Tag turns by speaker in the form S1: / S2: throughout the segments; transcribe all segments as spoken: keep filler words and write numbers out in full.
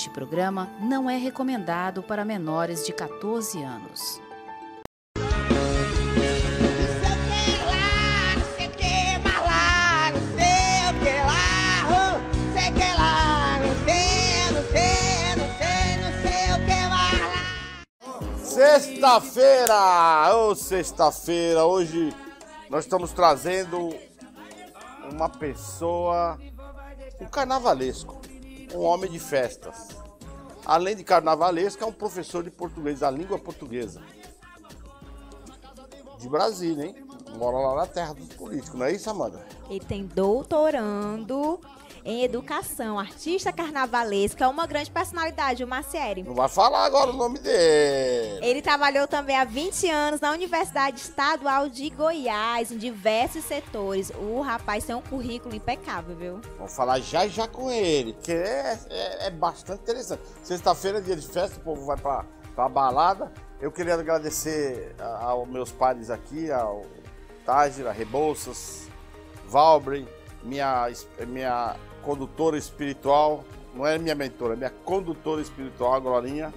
S1: Este programa não é recomendado para menores de quatorze anos.
S2: Sexta-feira! Ô, sexta-feira! Hoje nós estamos trazendo uma pessoa, um carnavalesco, um homem de festas. Além de carnavalesco, é um professor de português, da língua portuguesa. De Brasília, hein? Mora lá na terra dos políticos, não é isso, Amanda?
S3: Ele tem doutorando em educação, artista carnavalesco, é uma grande personalidade, o Macieri.
S2: Não vai falar agora o nome dele.
S3: Ele trabalhou também há vinte anos na Universidade Estadual de Goiás, em diversos setores. O rapaz tem um currículo impecável, viu?
S2: Vamos falar já já com ele, que é, é, é bastante interessante. Sexta-feira é dia de festa, o povo vai pra, pra balada. Eu queria agradecer a, aos meus pares aqui, ao Tágira, Rebouças, Valbre, minha, minha condutora espiritual, não é minha mentora, é minha condutora espiritual, a Glorinha.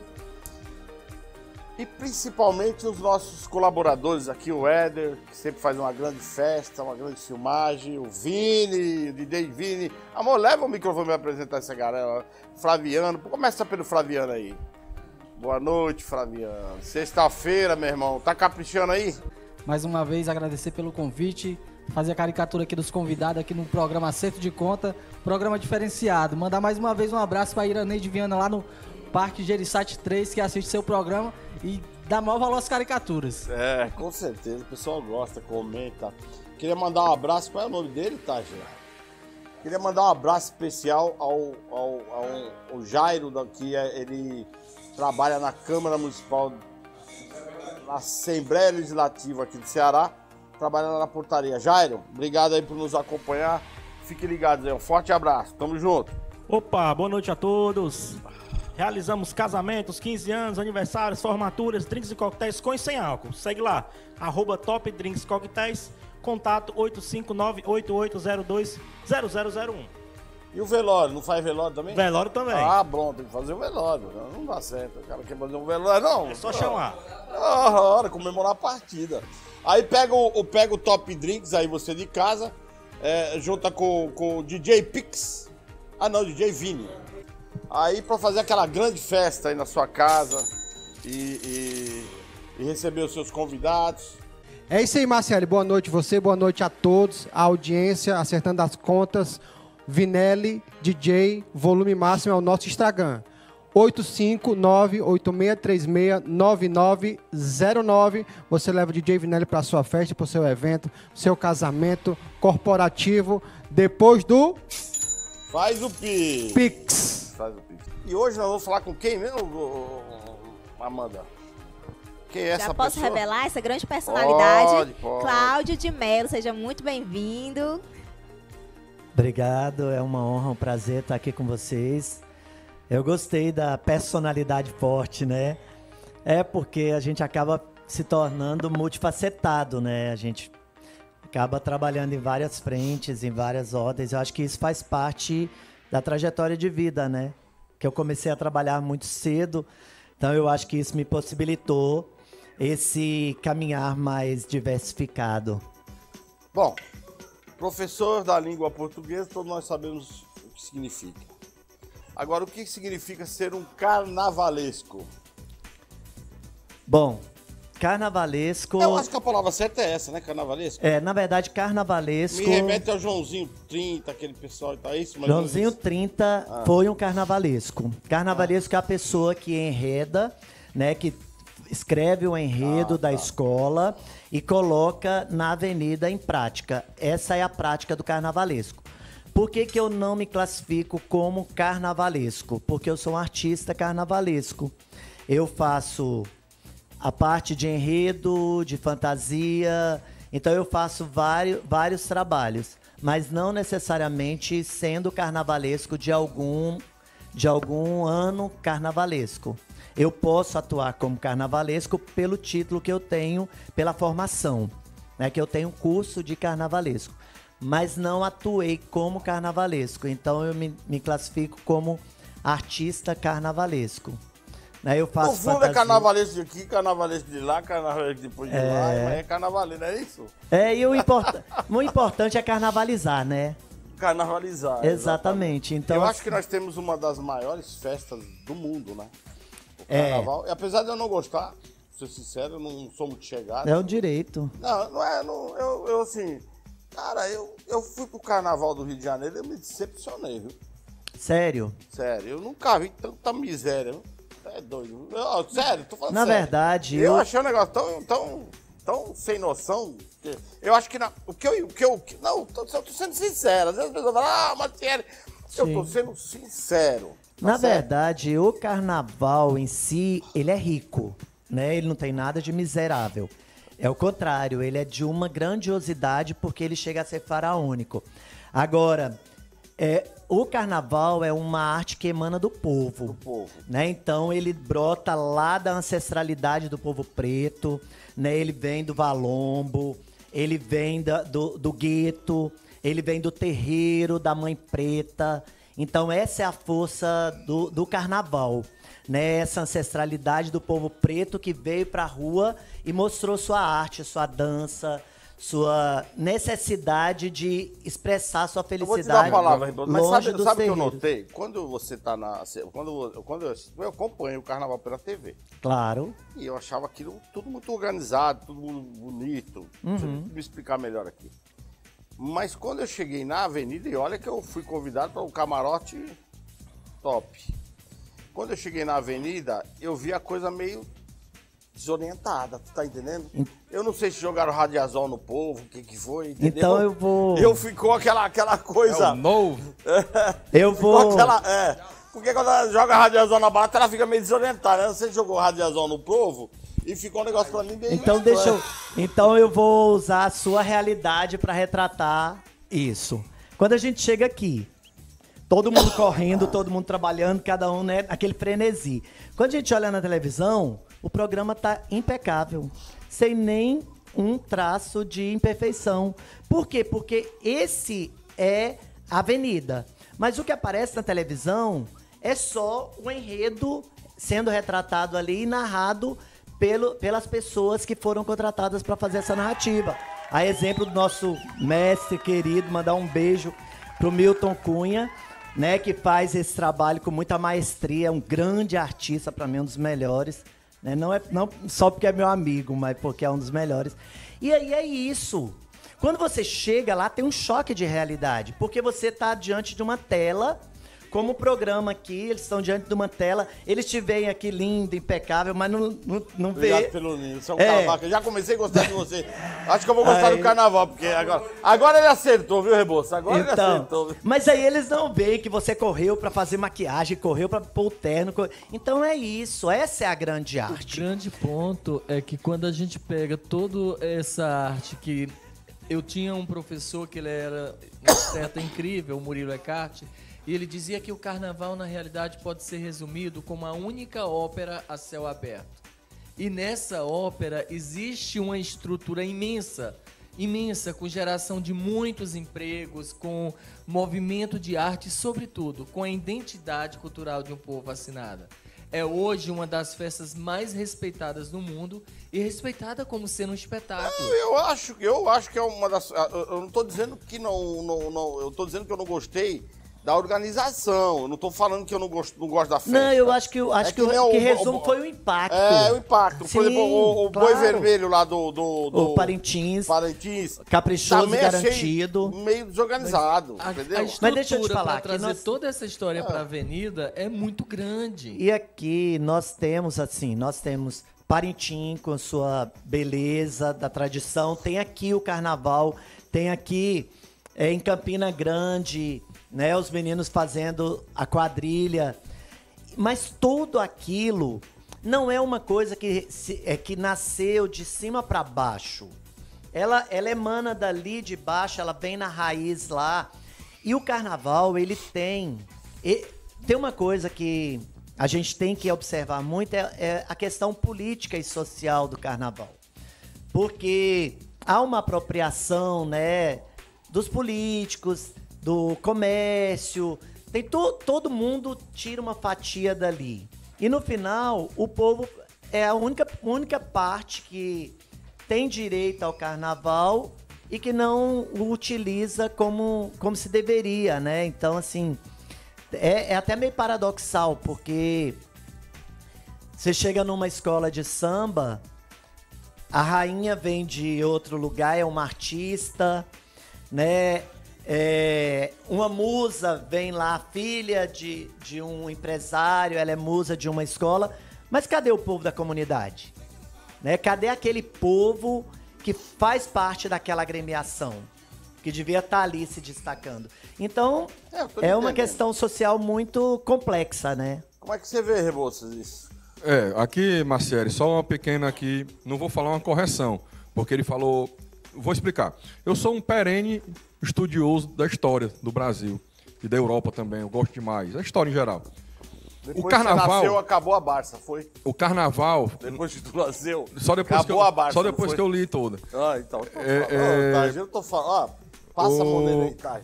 S2: E principalmente os nossos colaboradores aqui, o Éder, que sempre faz uma grande festa, uma grande filmagem, o Vini, o D J Vini. Amor, leva o microfone para apresentar essa galera. Flaviano, começa pelo Flaviano aí. Boa noite, Flaviano. Sexta-feira, meu irmão, tá caprichando aí?
S4: Mais uma vez, agradecer pelo convite. Fazer a caricatura aqui dos convidados aqui no programa Acerto de Conta, programa diferenciado. Mandar mais uma vez um abraço para a Iraneide Viana lá no Parque Gerissati três, que assiste seu programa e dá maior valor às caricaturas.
S2: É, com certeza, o pessoal gosta, comenta. Queria mandar um abraço, qual é o nome dele, tá, gente? Queria mandar um abraço especial ao, ao, ao, ao Jairo, que é, ele trabalha na Câmara Municipal, na Assembleia Legislativa aqui do Ceará, trabalhando na portaria. Jairo, obrigado aí por nos acompanhar. Fiquem ligados aí, um forte abraço, tamo junto.
S5: Opa, boa noite a todos. Realizamos casamentos, quinze anos, aniversários, formaturas, drinks e coquetéis com e sem álcool. Segue lá, arroba Top Drinks Coquetéis, contato oito cinco nove oito oito zero dois zero zero zero um.
S2: E o velório, não faz velório também?
S5: Velório também.
S2: Ah, bom, tem que fazer o velório, não, não dá certo, o cara quer fazer um velório, não.
S5: É só chamar.
S2: Ah, hora, comemorar a partida. Aí pega o, pega o Top Drinks, aí você de casa, é, junta com, com o D J Pix, ah não, D J Vini. Aí pra fazer aquela grande festa aí na sua casa e, e, e receber os seus convidados.
S6: É isso aí, Marcelo, boa noite você, boa noite a todos, a audiência, acertando as contas, Vinelli, D J, volume máximo é o nosso Instagram. oito cinco nove oito seis três seis nove nove zero nove. Você leva o D J Vinelli para sua festa, para o seu evento, seu casamento corporativo, depois do...
S2: Faz o Pix.
S6: Pix.
S2: Faz o Pix. E hoje nós vamos falar com quem mesmo, Amanda? Quem é
S3: Já
S2: essa
S3: posso
S2: pessoa?
S3: revelar essa grande personalidade?
S2: Pode, pode.
S3: Cláudio de Mello, seja muito bem-vindo.
S7: Obrigado, é uma honra, um prazer estar aqui com vocês. Eu gostei da personalidade forte, né? É porque a gente acaba se tornando multifacetado, né? A gente acaba trabalhando em várias frentes, em várias ordens. Eu acho que isso faz parte da trajetória de vida, né? Que eu comecei a trabalhar muito cedo, então eu acho que isso me possibilitou esse caminhar mais diversificado.
S2: Bom, professor da língua portuguesa, todos nós sabemos o que significa. Agora, o que significa ser um carnavalesco?
S7: Bom, carnavalesco...
S2: Eu acho que a palavra certa é essa, né? Carnavalesco.
S7: É, na verdade, carnavalesco...
S2: Me remete ao Joãozinho trinta, aquele pessoal e tá isso? Mas
S7: Joãozinho trinta
S2: ah.
S7: foi um carnavalesco. Carnavalesco ah. é a pessoa que enreda, né? Que escreve o enredo ah, da tá. escola e coloca na avenida em prática. Essa é a prática do carnavalesco. Por que que eu não me classifico como carnavalesco? Porque eu sou um artista carnavalesco. Eu faço a parte de enredo, de fantasia, então eu faço vários, vários trabalhos, mas não necessariamente sendo carnavalesco de algum, de algum ano carnavalesco. Eu posso atuar como carnavalesco pelo título que eu tenho, pela formação, né, que eu tenho curso de carnavalesco. Mas não atuei como carnavalesco, então eu me, me classifico como artista carnavalesco. Né, eu faço
S2: No fundo
S7: fantasia.
S2: é carnavalesco de aqui, carnavalesco de lá, carnavalesco depois de lá, mas é carnavalesco, não é isso?
S7: É, e o, import... o importante é carnavalizar, né?
S2: Carnavalizar.
S7: Exatamente. Então,
S2: eu
S7: assim,
S2: acho que nós temos uma das maiores festas do mundo, né? O
S7: É.
S2: carnaval. E apesar de eu não gostar, pra ser sincero, eu não sou muito chegado.
S7: é o direito.
S2: Não, não é. Não, eu, eu, assim. Cara, eu, eu fui pro carnaval do Rio de Janeiro e eu me decepcionei, viu?
S7: Sério.
S2: Sério, eu nunca vi tanta miséria, viu? É doido. Eu, sério, tô falando
S7: Na
S2: sério.
S7: verdade,
S2: eu
S7: eu-
S2: achei um negócio tão, tão, tão sem noção. que Eu acho que na, o que eu. O que eu que- não, tô, eu tô sendo sincero. Às vezes as pessoas falam, ah, Matiele. Eu tô
S7: Sim.
S2: sendo sincero. tá
S7: Na
S2: certo?
S7: verdade, o carnaval em si, ele é rico, né? Ele não tem nada de miserável. É o contrário, ele é de uma grandiosidade porque ele chega a ser faraônico. Agora, é, o carnaval é uma arte que emana do povo.
S2: Do povo.
S7: Né? Então ele brota lá da ancestralidade do povo preto, né? Ele vem do valombo, ele vem da- do, do gueto, ele vem do terreiro da mãe preta. Então essa é a força do, do carnaval, né? Essa ancestralidade do povo preto que veio pra rua e mostrou sua arte, sua dança, sua necessidade de expressar sua
S2: Eu
S7: felicidade.
S2: vou te dar uma palavra, Rebolo, mas
S7: longe
S2: sabe,
S7: dos
S2: sabe o que eu
S7: terreiros.
S2: notei? Quando você tá na. Quando, quando eu, eu acompanho o carnaval pela T V.
S7: Claro.
S2: E eu achava aquilo tudo muito organizado, tudo muito bonito. Deixa eu me explicar melhor aqui. Mas quando eu cheguei na avenida, e olha que eu fui convidado para um camarote top. Quando eu cheguei na avenida, eu vi a coisa meio desorientada, tu tá entendendo? Eu não sei se jogaram radiazol no povo, o que que foi, entendeu?
S7: Então eu vou-
S2: Eu ficou aquela, aquela coisa...
S5: novo.
S7: Eu
S2: Ficou
S7: vou.
S2: aquela, é, porque quando ela joga radiazol na barata, ela fica meio desorientada, né? Você jogou radiazol no povo e ficou um negócio pra mim bem...
S7: Então deixa eu, então eu vou usar a sua realidade para retratar isso. Quando a gente chega aqui, todo mundo correndo, todo mundo trabalhando, cada um, né, aquele frenesi. Quando a gente olha na televisão, o programa tá impecável, sem nem um traço de imperfeição. Por quê? Porque esse é a avenida. Mas o que aparece na televisão é só o enredo sendo retratado ali e narrado pelo, pelas pessoas que foram contratadas para fazer essa narrativa. A exemplo do nosso mestre querido, mandar um beijo pro Milton Cunha, né, que faz esse trabalho com muita maestria, é um grande artista, para mim um dos melhores, né? Não é não só porque é meu amigo, mas porque é um dos melhores. E aí é isso. Quando você chega lá, tem um choque de realidade, porque você tá diante de uma tela. Como o programa aqui, eles estão diante de uma tela, eles te veem aqui lindo, impecável, mas não, não, não
S2: Obrigado
S7: vê.
S2: pelo lindo, você é um
S7: É.
S2: cara bacana. Já comecei a gostar de você. Acho que eu vou gostar
S7: Aí.
S2: do carnaval, porque agora... Agora ele acertou, viu, Rebouças? Agora ele
S7: Então,
S2: acertou. viu?
S7: mas aí eles não veem que você correu pra fazer maquiagem, correu pra pôr o terno. cor- Então é isso, essa é a grande
S8: O
S7: arte.
S8: grande ponto é que quando a gente pega toda essa arte que eu tinha um professor que ele era um certo incrível, o Murilo Eckhart, e ele dizia que o carnaval na realidade pode ser resumido como a única ópera a céu aberto. E nessa ópera existe uma estrutura imensa, imensa, com geração de muitos empregos, com movimento de arte e, sobretudo, com a identidade cultural de um povo vacinada. É hoje uma das festas mais respeitadas do mundo e respeitada como sendo um espetáculo.
S2: Eu acho, eu acho que é uma das... Eu eu não tô dizendo que não, não, não... Eu tô dizendo que eu não gostei da organização. Eu não tô falando que eu não gosto, não gosto da festa.
S7: Não, eu acho que, o- acho
S2: É
S7: que, o
S2: nem o-
S7: que
S2: o-
S7: resumo
S2: o-
S7: foi o impacto.
S2: É, o impacto. Por
S7: Sim,
S2: exemplo, o, o Boi
S7: claro.
S2: Vermelho lá do... do, do
S7: O Parintins,
S2: Parintins.
S7: caprichoso e
S2: Também achei
S7: garantido.
S2: meio desorganizado,
S8: A,
S2: entendeu?
S8: a
S7: Mas deixa eu te
S8: estrutura
S7: falar
S8: para
S7: que
S8: trazer
S7: nós-
S8: toda essa história para a avenida é muito grande.
S7: E aqui nós temos, assim, nós temos Parintins com sua beleza da tradição, tem aqui o carnaval, tem aqui é, em Campina Grande, né, os meninos fazendo a quadrilha. Mas tudo aquilo não é uma coisa que, se- é, que nasceu de cima para baixo. Ela, ela emana dali de baixo, ela vem na raiz lá. E o carnaval, ele tem... e- tem uma coisa que a gente tem que observar muito, é, é a questão política e social do carnaval. Porque há uma apropriação, né, dos políticos, do comércio, Tem to, todo mundo tira uma fatia dali. E no final, o povo é a única, única parte que tem direito ao carnaval e que não o utiliza como, como se deveria, né? Então, assim, é, é até meio paradoxal, porque você chega numa escola de samba, a rainha vem de outro lugar, é uma artista, né? É, uma musa vem lá, filha de, de um empresário, ela é musa de uma escola. Mas cadê o povo da comunidade? Né? Cadê aquele povo que faz parte daquela agremiação? Que devia estar ali se destacando. Então, é, é uma questão social muito complexa, né?
S2: Como é que você vê, Rebouças, isso?
S9: É, aqui, Marciele, só uma pequena aqui, não vou falar uma correção, porque ele falou, vou explicar. Eu sou um perene estudioso da história do Brasil e da Europa também, eu gosto demais, da história em geral.
S2: Depois
S9: o carnaval,
S2: que você nasceu, acabou a Barça, foi?
S9: O carnaval...
S2: Depois que tu nasceu,
S9: só depois
S2: acabou
S9: que eu,
S2: a Barça,
S9: Só depois que eu li toda.
S2: Ah, então. Tô
S9: é,
S2: falando,
S9: é...
S2: oh, tá, eu tô falando, ó, passa o... a mão nele aí, tá,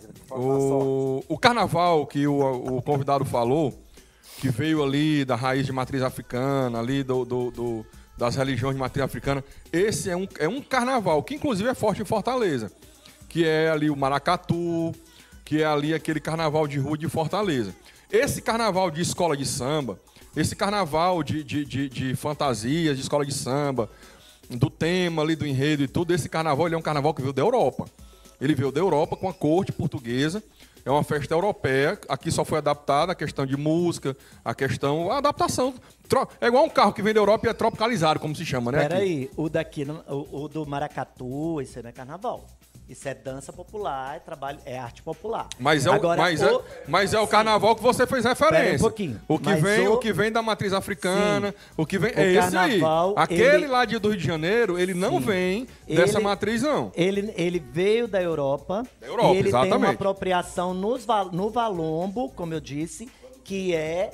S9: o... o carnaval que o, o convidado falou, que veio ali da raiz de matriz africana, ali do, do, do, das religiões de matriz africana, esse é um, é um carnaval que inclusive é forte em Fortaleza, que é ali o maracatu, que é ali aquele carnaval de rua de Fortaleza. Esse carnaval de escola de samba, esse carnaval de, de, de, de fantasias, de escola de samba, do tema ali, do enredo e tudo, esse carnaval ele é um carnaval que veio da Europa. Ele veio da Europa com a corte portuguesa, é uma festa europeia, aqui só foi adaptada a questão de música, a questão, a adaptação. É igual um carro que vem da Europa e é tropicalizado, como se chama, né?
S7: Peraí, o daqui, o, o do maracatu, isso não é carnaval. Isso é dança popular, é trabalho, é arte popular.
S9: Mas é o,
S7: Agora,
S9: mas
S7: o,
S9: é, mas é o carnaval que você fez referência.
S7: Um pouquinho.
S9: O que vem, o, o que vem da matriz africana, sim, o que vem
S7: o
S9: é esse aí. Aquele
S7: ele,
S9: lá de, do Rio de Janeiro, ele não sim, vem dessa
S7: ele,
S9: matriz não.
S7: Ele, ele veio da Europa.
S9: Da Europa,
S7: e ele
S9: exatamente.
S7: tem uma apropriação nos, no Valombo, como eu disse, que é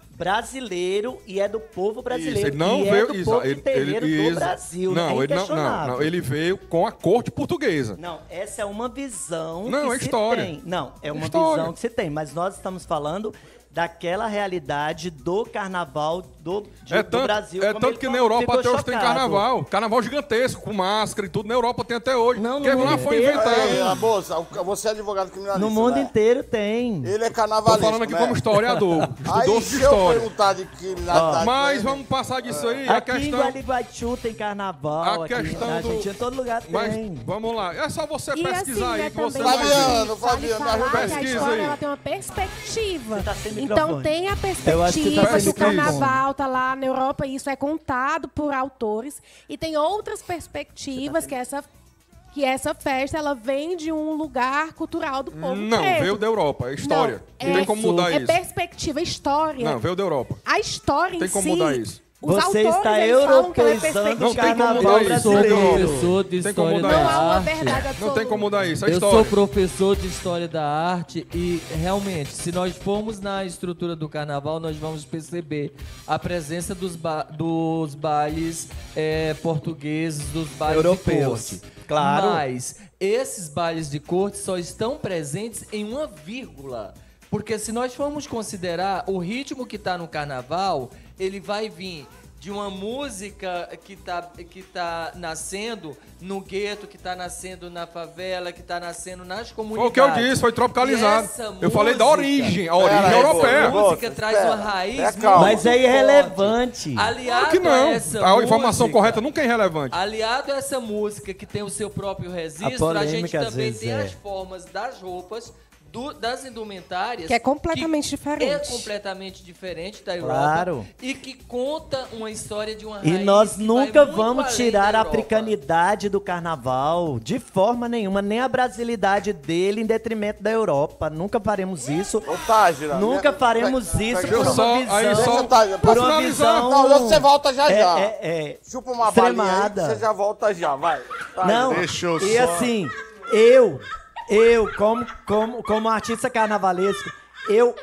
S7: brasileiro e é do povo brasileiro.
S9: Isso, ele não
S7: e
S9: veio,
S7: é do
S9: isso,
S7: povo
S9: ele,
S7: inteiro
S9: ele,
S7: do
S9: isso,
S7: Brasil.
S9: Não,
S7: é
S9: ele não, não, não, ele veio com a corte portuguesa.
S7: Não, essa é uma visão
S9: não,
S7: que
S9: é
S7: se
S9: história.
S7: tem. Não, é uma
S9: história.
S7: visão que se tem, mas nós estamos falando daquela realidade do carnaval do, de,
S9: é tanto,
S7: do Brasil.
S9: É tanto que na Europa até hoje tem carnaval. Carnaval gigantesco, com máscara e tudo. Na Europa tem até hoje.
S7: Não, no
S9: que
S7: mundo
S9: lá foi
S7: inteiro,
S9: inventado.
S2: É, a moça, você é advogado criminalista,
S7: no mundo
S2: né?
S7: inteiro tem.
S2: Ele é carnavalista,
S9: tô falando aqui
S2: né?
S9: como historiador.
S2: Aí
S9: Estudou
S2: se
S9: de história.
S2: eu perguntar de criminalidade...
S9: Mas vamos passar disso aí.
S7: Aqui
S9: A questão...
S7: em Gualeguaychú tem carnaval.
S9: A
S7: aqui
S9: questão
S7: na
S9: do...
S7: Argentina, todo lugar
S9: Mas,
S7: tem.
S9: vamos lá. É só você
S10: E
S9: pesquisar
S10: assim,
S9: aí
S10: né,
S9: que você
S10: também,
S9: vai ver.
S2: Fabiano,
S10: Vale
S2: Fabiano,
S10: falar que a
S9: pesquisa
S10: história
S9: aí.
S10: ela tem uma perspectiva.
S7: Você tá sem
S10: Então
S7: microfone.
S10: tem a
S7: Eu acho que
S10: perspectiva
S7: tá
S10: que,
S7: sem
S10: o carnaval tá lá na Europa e isso é contado por autores. E tem outras perspectivas que essa que essa festa ela vem de um lugar cultural do povo
S9: Não,
S10: preto.
S9: veio da Europa. É história. Não,
S10: Não,
S9: tem
S10: é,
S9: como mudar
S10: é
S9: isso.
S10: perspectiva, história.
S9: Não, veio da Europa.
S10: A história
S9: Tem
S10: em
S9: como
S10: si,
S9: mudar isso.
S10: os
S7: Você
S10: autores,
S7: está
S10: eles falam que ela é
S7: europeizando
S10: perspectiva.
S9: Não tem como
S7: carnaval
S9: mudar
S8: Eu
S9: isso.
S8: sou
S7: brasileiro.
S8: professor de
S9: Tem como
S8: história
S9: mudar
S8: da
S10: Não há uma
S8: arte.
S10: verdade
S9: Não
S10: absoluta.
S9: tem como mudar isso. É
S8: Eu
S9: história.
S8: sou professor de História da Arte e, realmente, se nós formos na estrutura do carnaval, nós vamos perceber a presença dos, ba dos bailes é, portugueses, dos bailes
S7: Europeus.
S8: de corte.
S7: Claro.
S8: Mas esses bailes de corte só estão presentes em uma vírgula. Porque se nós formos considerar o ritmo que está no carnaval, ele vai vir de uma música que tá, que tá nascendo no gueto, que tá nascendo na favela, que tá nascendo nas comunidades.
S9: Foi o que eu disse, foi tropicalizado. Eu falei da origem, a origem
S2: Pera aí,
S9: europeia.
S8: A música
S2: Moça,
S8: traz
S2: espera.
S8: uma raiz
S2: É,
S8: muito
S2: calma.
S7: Mas é
S8: forte.
S7: irrelevante.
S8: Aliado
S9: Claro que não.
S8: a essa
S9: A informação
S8: música-
S9: correta nunca é irrelevante.
S8: Aliado a essa música que tem o seu próprio registro,
S7: A
S8: a, gente
S7: polêmica, às
S8: também
S7: vezes,
S8: tem
S7: é.
S8: as formas das roupas, do- das indumentárias.
S10: Que é completamente diferente.
S8: É completamente diferente da Europa.
S7: Claro.
S8: E que conta uma história de uma
S7: E
S8: raiz
S7: nós
S8: que
S7: nunca
S8: vai muito
S7: vamos
S8: além
S7: tirar
S8: da
S7: a
S8: Europa.
S7: africanidade do carnaval, de forma nenhuma, nem a brasilidade dele em detrimento da Europa. Nunca faremos isso.
S2: Ô, Tágira,
S7: Nunca
S2: né?
S7: faremos
S2: Pega-
S7: isso
S2: pega-
S7: por uma
S9: só-
S7: visão.
S9: aí só-
S2: Deixa, Tágira,
S7: por
S2: pra
S7: uma
S9: finalizar.
S7: visão.
S2: Não, você volta já já.
S7: É, é, é.
S2: Chupa uma balinha aí,
S7: extremada.
S2: que você já volta já, vai. Tágira.
S7: Não,
S11: Deixa eu
S7: e
S11: só-
S7: assim, eu, eu, como, como, como artista carnavalesco, eu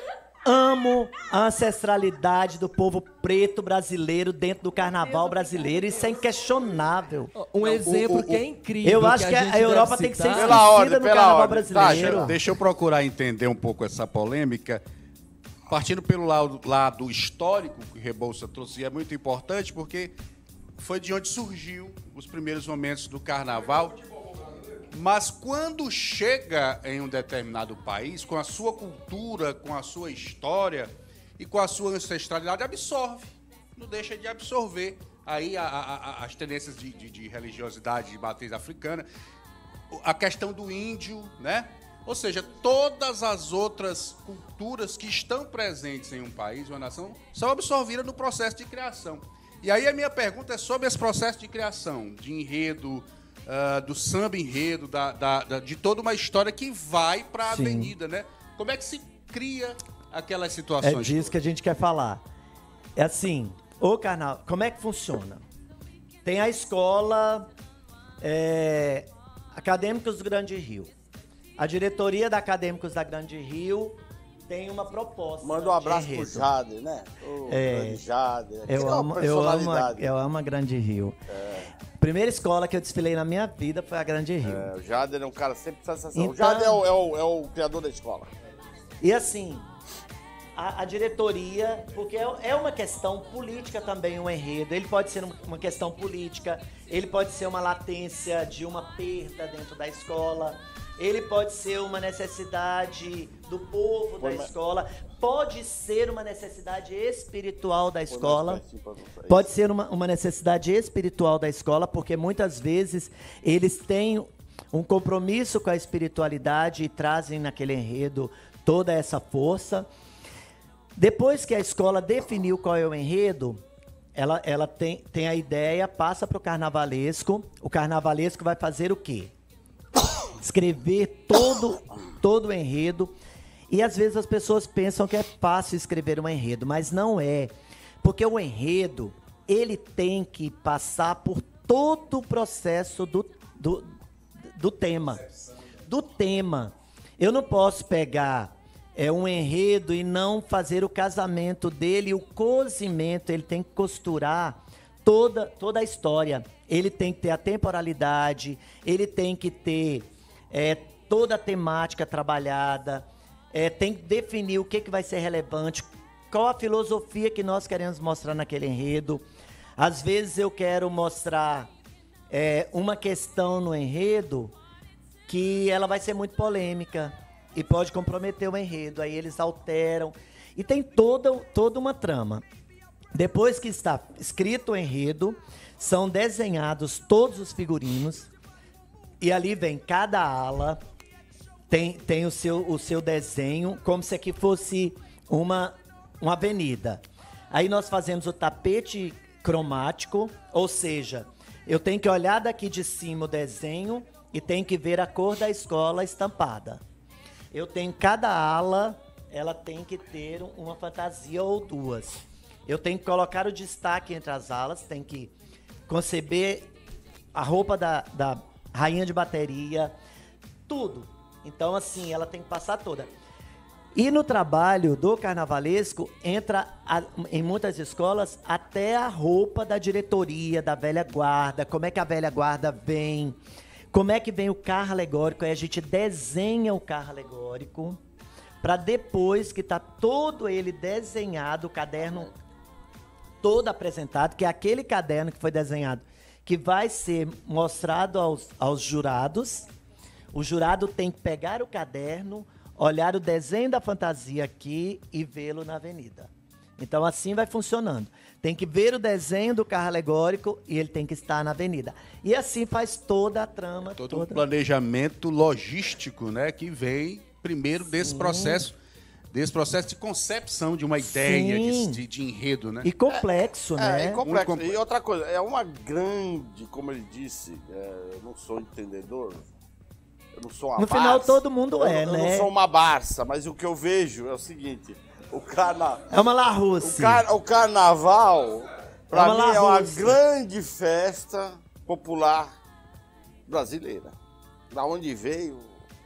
S7: amo a ancestralidade do povo preto brasileiro dentro do carnaval brasileiro. Isso é inquestionável.
S8: Um exemplo que é incrível.
S7: Eu acho que a
S8: gente deve
S7: Europa tem que ser
S8: citar.
S2: Pela ordem,
S7: esquecida no
S2: pela
S7: carnaval
S2: ordem.
S7: brasileiro.
S2: Tágira.
S11: Deixa eu procurar entender um pouco essa polêmica. partindo pelo lado, lado histórico que Rebouça trouxe, é muito importante porque foi de onde surgiu os primeiros momentos do carnaval. Mas quando chega em um determinado país, com a sua cultura, com a sua história e com a sua ancestralidade, absorve, não deixa de absorver aí a, a, a, as tendências de, de, de religiosidade de matriz africana, a questão do índio, né? Ou seja, todas as outras culturas que estão presentes em um país, uma nação, são absorvidas no processo de criação. E aí a minha pergunta é sobre esse processo de criação, de enredo, uh, do samba enredo, da, da, da, de toda uma história que vai para a avenida, né? Como é que se cria aquelas situações?
S7: É disso que a gente quer falar. É assim, o carnaval, como é que funciona? Tem a escola é, Acadêmicos do Grande Rio. A diretoria da Acadêmicos da Grande Rio tem uma proposta.
S2: Manda um abraço pro Jade, né? O
S7: é,
S2: grande Jade.
S7: Eu amo, eu, amo a, eu amo a Grande Rio.
S2: É.
S7: Primeira escola que eu desfilei na minha vida foi a Grande Rio.
S2: É, o Jade é um cara sempre sensacional.
S7: Então,
S2: o Jade é o, é, o, é o criador da escola.
S7: E assim, a, a diretoria, porque é, é uma questão política também, um enredo. Ele pode ser uma questão política, ele pode ser uma latência de uma perda dentro da escola. Ele pode ser uma necessidade do povo da escola, pode ser uma necessidade espiritual da escola, pode ser uma, uma necessidade espiritual da escola, porque muitas vezes eles têm um compromisso com a espiritualidade e trazem naquele enredo toda essa força. Depois que a escola definiu qual é o enredo, ela, ela tem, tem a ideia, passa para o carnavalesco, o carnavalesco vai fazer o quê? Escrever todo, todo o enredo. E às vezes as pessoas pensam que é fácil escrever um enredo, mas não é. Porque o enredo, ele tem que passar por todo o processo do, do, do tema. Do tema. Eu não posso pegar é, um enredo e não fazer o casamento dele, o cozimento, ele tem que costurar toda, toda a história. Ele tem que ter a temporalidade, ele tem que ter... É, toda a temática trabalhada, é, tem que definir o que, que vai ser relevante, qual a filosofia que nós queremos mostrar naquele enredo. Às vezes eu quero mostrar é, uma questão no enredo que ela vai ser muito polêmica e pode comprometer o enredo, aí eles alteram. E tem toda, toda uma trama. Depois que está escrito o enredo, são desenhados todos os figurinos. E ali vem cada ala, tem, tem o, seu, o seu desenho, como se aqui fosse uma, uma avenida. Aí nós fazemos o tapete cromático, ou seja, eu tenho que olhar daqui de cima o desenho e tenho que ver a cor da escola estampada. Eu tenho cada ala, ela tem que ter uma fantasia ou duas. Eu tenho que colocar o destaque entre as alas, tenho que conceber a roupa da... da rainha de bateria, tudo. Então, assim, ela tem que passar toda. E no trabalho do carnavalesco, entra, a, em muitas escolas, até a roupa da diretoria, da velha guarda, como é que a velha guarda vem, como é que vem o carro alegórico, aí a gente desenha o carro alegórico, para depois que está todo ele desenhado, o caderno todo apresentado, que é aquele caderno que foi desenhado, que vai ser mostrado aos, aos jurados. O jurado tem que pegar o caderno, olhar o desenho da fantasia aqui e vê-lo na avenida. Então, assim vai funcionando. Tem que ver o desenho do carro alegórico e ele tem que estar na avenida. E assim faz toda a trama.
S11: Todo
S7: toda...
S11: um planejamento logístico, né, que vem primeiro desse
S7: Sim.
S11: processo, desse processo de concepção de uma ideia de, de, de enredo, né?
S7: E complexo,
S2: é,
S7: né?
S2: É, é complexo.
S11: complexo.
S2: E outra coisa, é uma grande, como ele disse, é, eu não sou entendedor, eu não sou uma
S7: No
S2: barça.
S7: final todo mundo é,
S2: eu,
S7: né?
S2: Eu não sou uma barça, mas o que eu vejo é o seguinte, o carna...
S7: É uma Larousse.
S2: O, car... o carnaval, pra
S7: é uma
S2: mim, é uma
S7: Larousse.
S2: grande festa popular brasileira. Da onde veio,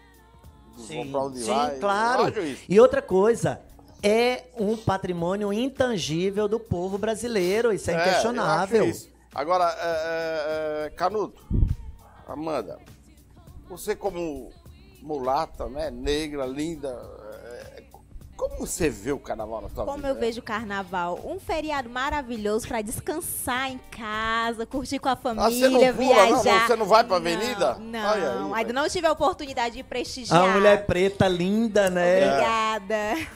S7: Sim,
S2: pra onde
S7: sim,
S2: vai.
S7: claro.
S2: Eu acho isso.
S7: E outra coisa, é um patrimônio intangível do povo brasileiro, isso é,
S2: É,
S7: inquestionável.
S2: eu acho isso. Agora, é, é, é, Canuto, Amanda, você como mulata, né, negra, linda, é, como Como você vê o carnaval na sua
S3: Como
S2: vida?
S3: eu vejo o carnaval? Um feriado maravilhoso pra descansar em casa, curtir com a família,
S2: Ah, você não pula,
S3: viajar.
S2: não? Você não vai pra avenida?
S3: Não,
S2: Olha aí,
S3: ainda não tive a oportunidade de prestigiar.
S7: A mulher preta linda, né?
S3: Obrigada.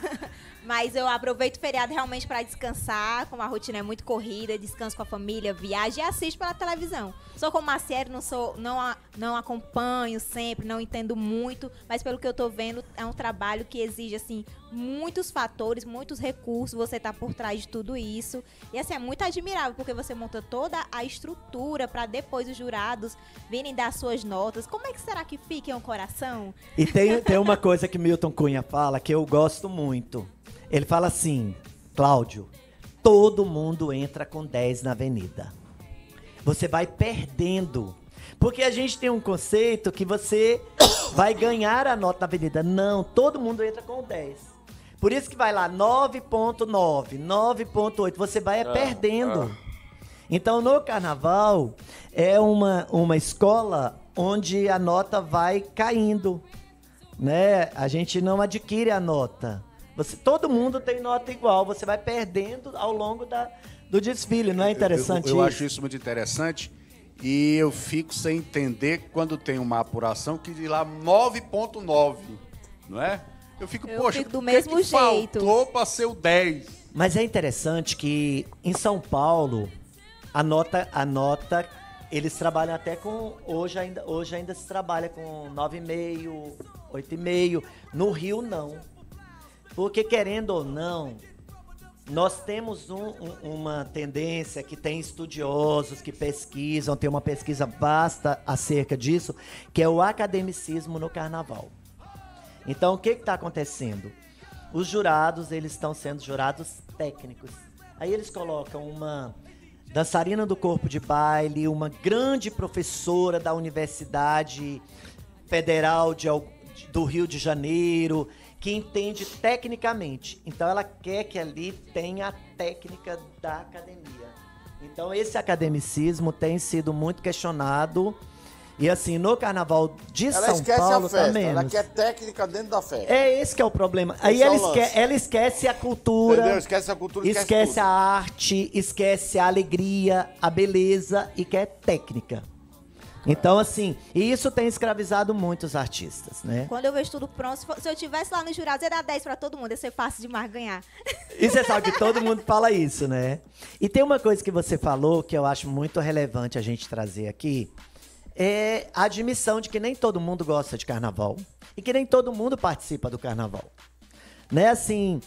S3: Mas eu aproveito o feriado realmente para descansar, como a rotina é muito corrida, descanso com a família, viajo e assisto pela televisão. Sou como a série, não sou, não, a- não acompanho sempre, não entendo muito, mas pelo que eu tô vendo, é um trabalho que exige, assim, muitos fatores, muitos recursos, você tá por trás de tudo isso. E, assim, é muito admirável, porque você monta toda a estrutura para depois os jurados virem dar suas notas. Como é que será que fica em um coração?
S7: E tem, tem uma coisa que Milton Cunha fala que eu gosto muito. Ele fala assim, Cláudio, todo mundo entra com dez na avenida. Você vai perdendo. Porque a gente tem um conceito que você vai ganhar a nota na avenida. Não, todo mundo entra com dez. Por isso que vai lá nove ponto nove, nove ponto oito, você vai é perdendo. Então, no carnaval, é uma, uma escola onde a nota vai caindo, né? A gente não adquire a nota. Você, todo mundo tem nota igual, você vai perdendo ao longo da, do desfile, não é interessante
S11: Eu, eu, eu
S7: isso?
S11: acho isso muito interessante e eu fico sem entender quando tem uma apuração que diz lá nove ponto nove, não é? Eu fico,
S3: Eu
S11: poxa,
S3: fico do
S11: o que
S3: mesmo
S11: que
S3: jeito.
S11: faltou para ser o dez?
S7: Mas é interessante que em São Paulo, a nota, a nota, eles trabalham até com, hoje ainda, hoje ainda se trabalha com nove vírgula cinco, oito vírgula cinco, no Rio não. Porque, querendo ou não, nós temos um- um- uma tendência que tem estudiosos que pesquisam, tem uma pesquisa vasta acerca disso, que é o academicismo no carnaval. Então, o que está acontecendo? Os jurados, eles estão sendo jurados técnicos. Aí eles colocam uma dançarina do corpo de baile, uma grande professora da Universidade Federal de Al- do Rio de Janeiro, que entende tecnicamente. Então ela quer que ali tenha a técnica da academia. Então esse academicismo tem sido muito questionado. E assim, no carnaval de
S2: Ela
S7: São
S2: esquece
S7: Paulo
S2: a festa,
S7: também.
S2: ela quer técnica dentro da festa.
S7: É esse que é o problema. Aí
S2: Esse é
S7: ela,
S2: o lance.
S7: esque- ela esquece a cultura.
S2: Entendeu? Esquece a cultura, esquece
S7: esquece
S2: tudo.
S7: a arte, esquece a alegria, a beleza e quer técnica. Então, assim, e isso tem escravizado muitos artistas, né?
S3: Quando eu vejo tudo pronto, se, for- se eu tivesse lá no jurado, ia dar dez pra todo mundo, ia ser fácil demais ganhar.
S7: E você sabe que todo mundo fala isso, né? E tem uma coisa que você falou que eu acho muito relevante a gente trazer aqui, é a admissão de que nem todo mundo gosta de carnaval e que nem todo mundo participa do carnaval. Né, assim,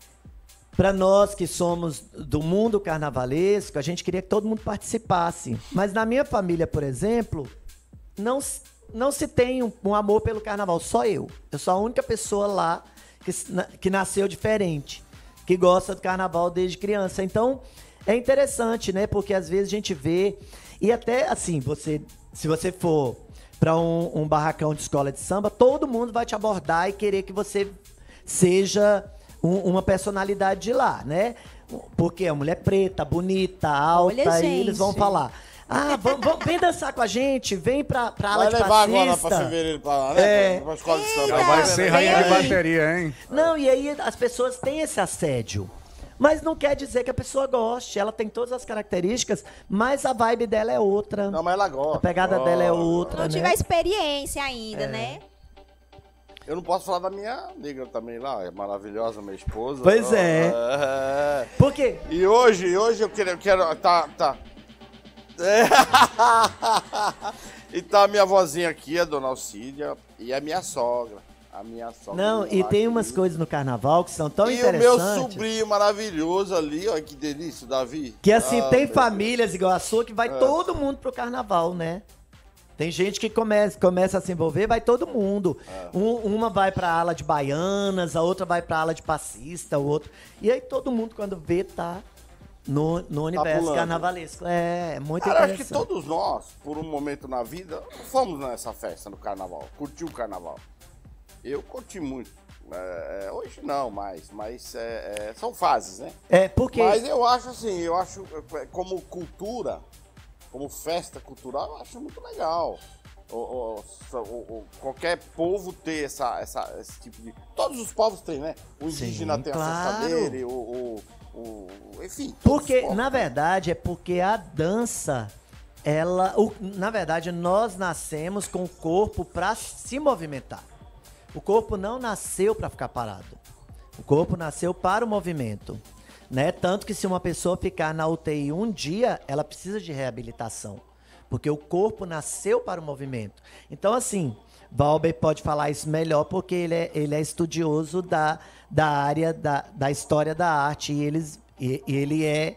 S7: para nós que somos do mundo carnavalesco, a gente queria que todo mundo participasse. Mas na minha família, por exemplo, não, s- não se tem um, um amor pelo carnaval, só eu. Eu sou a única pessoa lá que, s- na- que nasceu diferente, que gosta do carnaval desde criança. Então, é interessante, né? Porque às vezes a gente vê, e até assim, você, se você for para um, um barracão de escola de samba, todo mundo vai te abordar e querer que você seja um- uma personalidade de lá, né? Porque é uma mulher preta, bonita, alta,
S3: Olha,
S7: e eles vão
S3: gente.
S7: falar: ah, vamos, vamos- vem dançar com a gente, vem pra, pra ala
S2: Vai
S7: de
S2: levar agora
S7: passista.
S2: pra fevereiro pra lá, né?
S7: É.
S2: Pra, pra escola de samba.
S11: Já vai ser rainha de bateria, hein?
S7: Não, e aí as pessoas têm esse assédio. Mas não quer dizer que a pessoa goste. Ela tem todas as características, mas a vibe dela é outra.
S2: Não, mas ela gosta.
S7: A pegada dela é outra,
S3: Não
S7: né?
S3: tiver experiência ainda, né?
S2: Eu não posso falar da minha negra também lá, é maravilhosa, minha esposa.
S7: Pois é.
S2: É.
S7: Por quê?
S2: E hoje, hoje eu quero, eu quero tá, tá. É. E tá a minha vozinha aqui, a dona Alcídia, e a minha sogra. A minha sogra.
S7: Não, e
S2: lá
S7: tem
S2: aqui.
S7: umas coisas no carnaval que são tão
S2: E o meu
S7: interessantes.
S2: sobrinho maravilhoso ali, olha que delícia, o Davi.
S7: Que assim,
S2: Ah,
S7: tem
S2: meu
S7: famílias igual a sua que vai
S2: É.
S7: todo mundo pro carnaval, né? Tem gente que começa, começa a se envolver, vai todo mundo.
S2: É.
S7: Um- uma vai pra ala de baianas, a outra vai pra ala de passista, o outro. E aí todo mundo, quando vê, tá no, no universo
S2: pulando.
S7: carnavalesco. É, é muito
S2: Cara, acho que
S7: interessante.
S2: todos nós, por um momento na vida, fomos nessa festa no carnaval, curtiu o carnaval. Eu curti muito. É, hoje não mais, mas é, é, são fases, né?
S7: É, porque...
S2: Mas eu acho assim, eu acho é, como cultura, como festa cultural, eu acho muito legal. o, o, o, o, qualquer povo ter essa, essa, esse tipo de... Todos os povos têm, né? O indígena
S7: Sim,
S2: tem
S7: claro.
S2: a festa dele, o... o, o enfim.
S7: Porque, na verdade, é porque a dança, ela... O, na verdade, nós nascemos com o corpo para se movimentar. O corpo não nasceu para ficar parado. O corpo nasceu para o movimento. Né? Tanto que se uma pessoa ficar na U T I um dia, ela precisa de reabilitação. Porque o corpo nasceu para o movimento. Então, assim, Valber pode falar isso melhor porque ele é, ele é estudioso da, da área da, da história da arte e eles, e, ele é,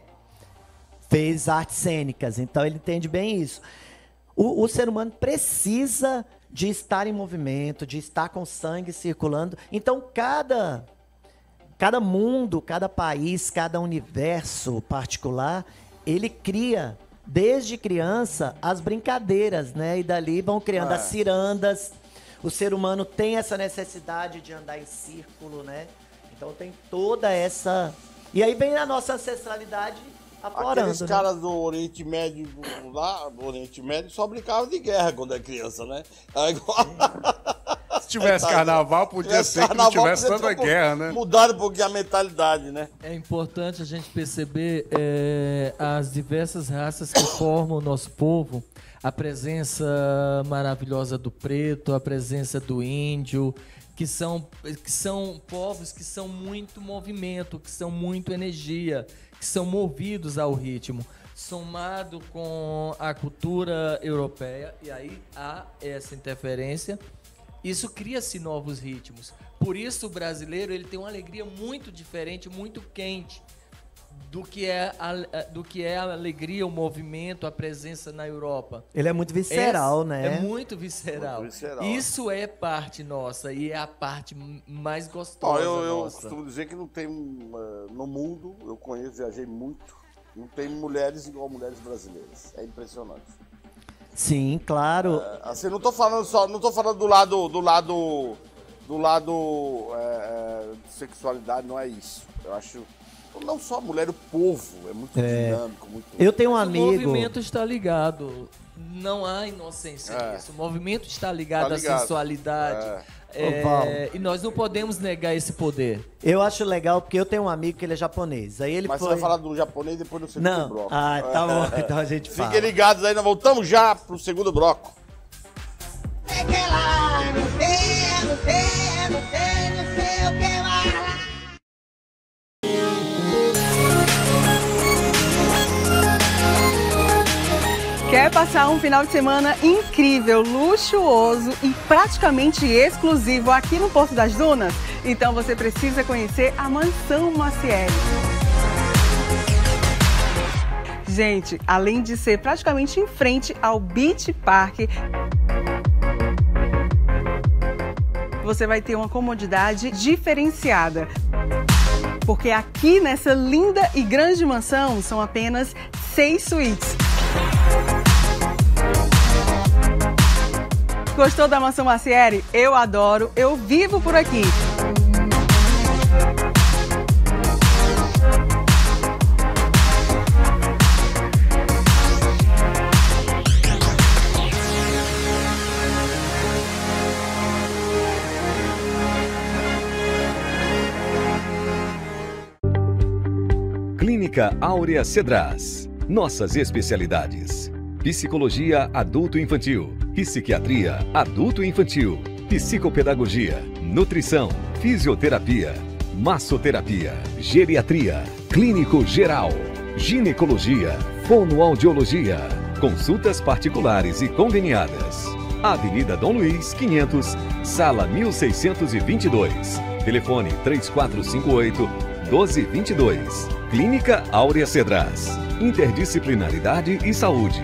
S7: fez artes cênicas, então ele entende bem isso. O, o ser humano precisa de estar em movimento, de estar com sangue circulando. Então, cada, cada mundo, cada país, cada universo particular, ele cria... Desde criança, as brincadeiras, né? E dali vão criando
S2: é.
S7: as cirandas. O ser humano tem essa necessidade de andar em círculo, né? Então tem toda essa... E aí vem a nossa ancestralidade aflorando.
S2: Aqueles
S7: né?
S2: caras do Oriente Médio, lá, do Oriente Médio, só brincavam de guerra quando era criança, né? Aí, igual...
S11: Se tivesse carnaval, podia
S2: tivesse
S11: ser
S2: carnaval,
S11: que não tivesse
S2: podia
S11: tanta
S2: ter um
S11: guerra, né?
S2: Mudaram um pouquinho a mentalidade, né?
S8: É importante a gente perceber é, as diversas raças que formam o nosso povo, a presença maravilhosa do preto, a presença do índio, que são, que são povos que são muito movimento, que são muito energia, que são movidos ao ritmo, somado com a cultura europeia, e aí há essa interferência. Isso cria-se novos ritmos. Por isso o brasileiro ele tem uma alegria muito diferente, muito quente do que é a, do que é a alegria, o movimento, a presença na Europa.
S7: Ele é muito visceral,
S8: Essa
S7: né?
S8: É muito visceral.
S2: Muito visceral.
S8: Isso é parte nossa e é a parte mais
S2: Ó,
S8: gostosa
S2: eu, eu
S8: nossa.
S2: costumo dizer que não tem, uh, no mundo, eu conheço, viajei muito, não tem mulheres igual mulheres brasileiras. É impressionante.
S7: Sim, claro.
S2: É, assim, não tô falando só, não tô falando do lado, do lado, do lado é, é, de sexualidade, não é isso. Eu acho, não só a mulher, o povo é muito
S7: É.
S2: dinâmico, muito...
S7: Eu tenho um
S8: O
S7: amigo...
S8: movimento está ligado. Não há inocência
S2: É.
S8: nisso. O movimento está ligado,
S2: Tá ligado.
S8: à sensualidade.
S2: É.
S8: É,
S7: Ô, Val.
S8: e nós não podemos negar esse poder.
S7: Eu acho legal porque eu tenho um amigo que ele é japonês. Aí ele
S2: Mas
S7: foi...
S2: você vai falar do japonês depois do segundo
S7: Não.
S2: bloco.
S7: Ah, tá bom. Então a gente fala.
S2: Fiquem ligados aí, nós voltamos já pro segundo bloco.
S12: Quer passar um final de semana incrível, luxuoso e praticamente exclusivo aqui no Porto das Dunas? Então você precisa conhecer a Mansão Maciel. Gente, além de ser praticamente em frente ao Beach Park, você vai ter uma comodidade diferenciada. Porque aqui nessa linda e grande mansão são apenas seis suítes. Gostou da Mansão Maciel? Eu adoro, eu vivo por aqui.
S13: Clínica Áurea Cedras. Nossas especialidades: psicologia adulto-infantil, psiquiatria adulto-infantil, psicopedagogia, nutrição, fisioterapia, massoterapia, geriatria, clínico geral, ginecologia, fonoaudiologia, consultas particulares e conveniadas. Avenida Dom Luiz, quinhentos, sala mil seiscentos e vinte e dois. Telefone três quatro cinco oito, um dois dois dois. Clínica Áurea Cedras. Interdisciplinaridade e saúde.